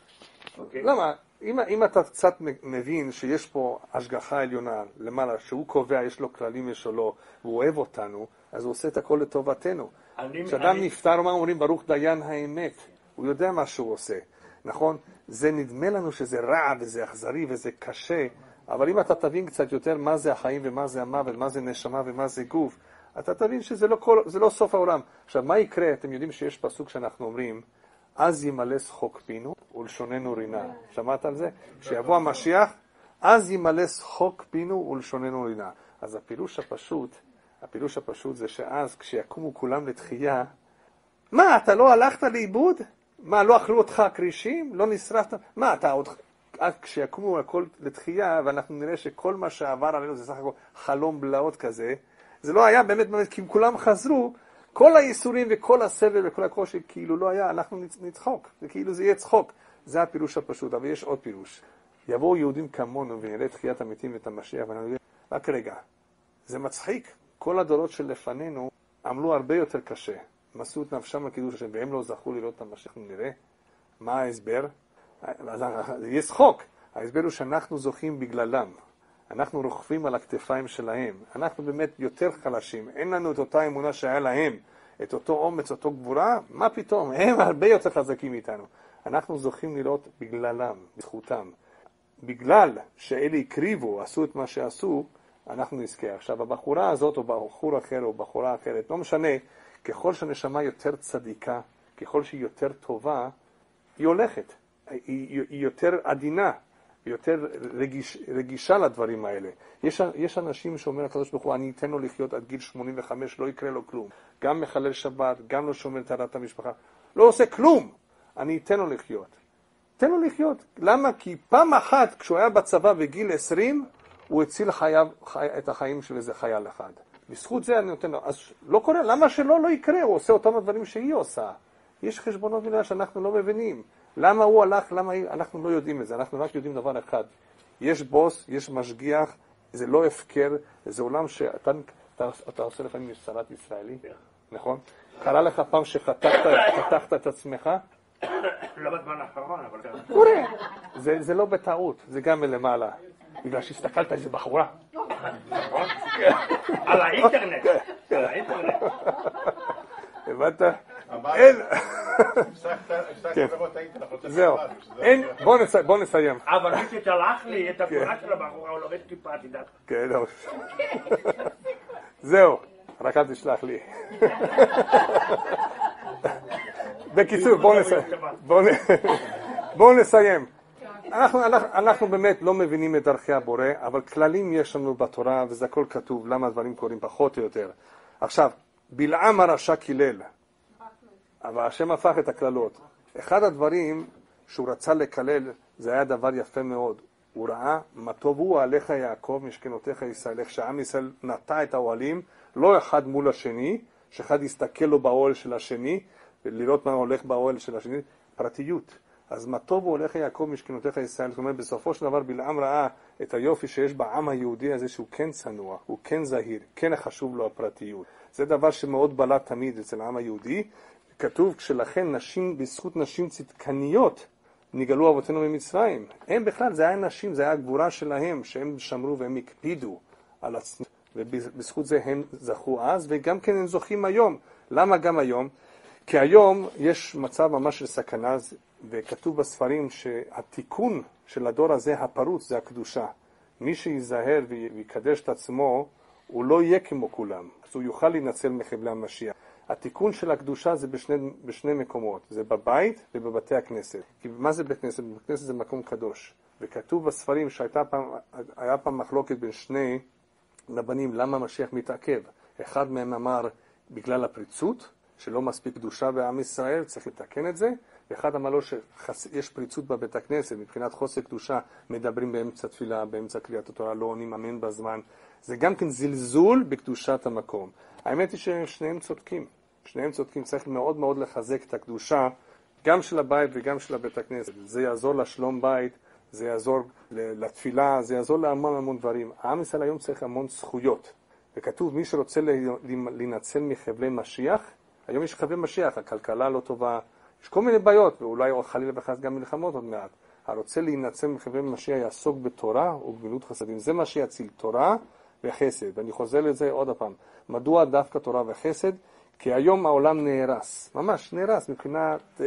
למה? אם אתה קצת מבין שיש פה השגחה עליונה למעלה, שהוא קובע, יש לו כללים, יש לו לא, והוא אוהב אותנו, אז הוא עושה את הכל לטובתנו. כשאדם נפטר, אומרים ברוך דיין האמת, הוא יודע מה שהוא עושה, נכון? זה נדמה לנו שזה רע וזה אכזרי וזה קשה, אבל אם אתה תבין קצת יותר מה זה החיים ומה זה המוות, מה זה נשמה ומה זה גוף, אתה תבין שזה לא סוף העולם. עכשיו, מה יקרה? אתם יודעים שיש פסוק שאנחנו אומרים, אז ימלא שחוק פינו ולשוננו רינה. שמעת על זה? כשיבוא המשיח, אז ימלא שחוק פינו ולשוננו רינה. אז הפירוש הפשוט זה שאז כשיקומו כולם לתחייה, מה, אתה לא הלכת לאיבוד? מה, לא אכלו אותך קרישים? לא נשרפת? מה, אתה עוד... כשיקומו הכל לתחייה, ואנחנו נראה שכל מה שעבר עלינו זה סך הכל חלום בלעות כזה, זה לא היה באמת, כי אם כולם חזרו, כל הייסורים וכל הסבל וכל הקושי כאילו לא היה, אנחנו נצחוק, זה כאילו זה יהיה צחוק. זה הפירוש הפשוט, אבל יש עוד פירוש. יבואו יהודים כמונו ונראה תחיית המתים ואת המשיח, ונראה, רק רגע, זה מצחיק. כל הדורות שלפנינו עמלו הרבה יותר קשה. מסו את נפשם לקידוש השם, והם לא זכו לראות את המשיח. נראה, מה ההסבר? זה צחוק. ההסבר הוא שאנחנו זוכים בגללם. אנחנו רוכבים על הכתפיים שלהם. אנחנו באמת יותר חלשים. אין לנו את אותה אמונה שהיה להם. את אותו אומץ, אותו גבורה. מה פתאום? הם הרבה יותר חזקים מאיתנו. אנחנו זוכים לראות בגללם, בזכותם. בגלל שאלה הקריבו, עשו את מה שעשו, אנחנו נזכה. עכשיו, הבחורה הזאת, או בחור אחר, או בחורה אחרת, לא משנה, ככל שהנשמה יותר צדיקה, ככל שהיא יותר טובה, היא הולכת. היא יותר עדינה. יותר רגישה לדברים האלה. יש אנשים שאומר הקדוש ברוך הוא, אני אתן לו לחיות עד גיל 85, לא יקרה לו כלום. גם מחלל שבת, גם לא שומר טהרת המשפחה. לא עושה כלום. אני אתן לו לחיות. תן לו לחיות. למה? כי פעם אחת, כשהוא היה בצבא בגיל 20, הוא הציל את החיים של איזה חייל אחד. בזכות זה אני נותן לו. אז לא קורה, למה שלא לא יקרה? הוא עושה אותם הדברים שהיא עושה. יש חשבונות מילה שאנחנו לא מבינים. למה הוא הלך, למה אנחנו לא יודעים את זה, אנחנו רק יודעים דבר אחד. יש בוס, יש משגיח, זה לא הפקר, זה עולם שאתה עושה לפעמים שרת ישראלי, נכון? קרה לך פעם שחתכת את עצמך? לא בזמן האחרון, אבל... קורה. זה לא בטעות, זה גם מלמעלה. בגלל שהסתכלת איזה בחורה. על האינטרנט. על האינטרנט. הבנת? זהו, בוא נסיים. אבל מי ששלח לי את התמונה של הבחורה, הוא לובש כיפה, תדע לך. כן, זהו, רק אל תשלח לי. בקיצור, בואו נסיים. אנחנו באמת לא מבינים את דרכי הבורא, אבל כללים יש לנו בתורה, וזה הכל כתוב, למה הדברים קורים פחות או יותר. עכשיו, בלעם הרשע קילל, אבל השם הפך את הכללות. אחד הדברים שהוא רצה לקלל, זה היה דבר יפה מאוד. הוא ראה, מה טוב הוא עליך יעקב, משכנותיך ישראל, איך שהעם ישראל נטע את האוהלים, לא אחד מול השני, שאחד יסתכל לו באוהל של השני, ולראות מה הולך באוהל של השני, פרטיות. אז מה טוב הוא הולך יעקב משכנותיך ישראל, זאת אומרת, בסופו של דבר בלעם ראה את היופי שיש בעם היהודי הזה, שהוא כן צנוע, הוא כן זהיר, כן חשוב לו הפרטיות. זה דבר שמאוד בלט תמיד אצל העם היהודי. כתוב, כשלכן נשים, בזכות נשים צדקניות, נגאלו אבותינו ממצרים. הם בכלל, זה היה נשים, זה היה הגבורה שלהם, שהם שמרו והם הקפידו על עצמם. ובזכות זה הם זכו אז, וגם כן הם זוכים היום. למה גם היום? כי היום יש מצב ממש של סכנה, וכתוב בספרים שהתיקון של הדור הזה, הפרוץ, זה הקדושה. מי שיזהר ויקדש את עצמו, הוא לא יהיה כמו כולם. אז הוא יוכל להינצל מחבלי המשיח. התיקון של הקדושה זה בשני מקומות. זה בבית ובבתי הכנסת. כי מה זה בית כנסת? בית כנסת זה מקום קדוש. וכתוב בספרים שהיה פעם מחלוקת בין שני רבנים, למה המשיח מתעכב. אחד מהם אמר, בגלל הפריצות, שלא מספיק קדושה בעם ישראל, צריך לתקן את זה. ואחד אמר לו שיש פריצות בבית הכנסת, מבחינת חוסר קדושה, מדברים באמצע תפילה, באמצע קריאת התורה, לא עונים אמן בזמן. זה גם כן זלזול בקדושת המקום. האמת היא ששניהם צודקים. שניהם צודקים, צריך מאוד מאוד לחזק את הקדושה, גם של הבית וגם של הבית הכנסת. זה יעזור לשלום בית, זה יעזור לתפילה, זה יעזור להמון המון דברים. העם ישראל היום צריך המון זכויות. וכתוב, מי שרוצה להינצל מחבלי משיח, היום יש חבלי משיח, הכלכלה לא טובה, יש כל מיני בעיות, ואולי חלילה וחס גם מלחמות עוד מעט. הרוצה להינצל מחבלי משיח יעסוק בתורה ובגמילות חסדים. זה מה שיציל, תורה וחסד. ואני חוזר לזה עוד הפעם. מדוע דווקא תורה וחסד? כי היום העולם נהרס, ממש נהרס מבחינת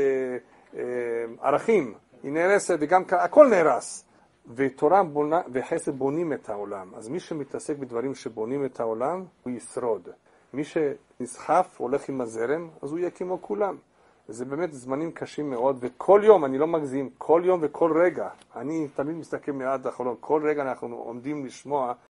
ערכים. היא נהרסת וגם הכל נהרס. ותורה וחסד בונים את העולם. אז מי שמתעסק בדברים שבונים את העולם, הוא ישרוד. מי שנסחף, הולך עם הזרם, אז הוא יהיה כמו כולם. וזה באמת זמנים קשים מאוד, וכל יום, אני לא מגזים, כל יום וכל רגע, אני תמיד מסתכל מעד החלון, כל רגע אנחנו עומדים לשמוע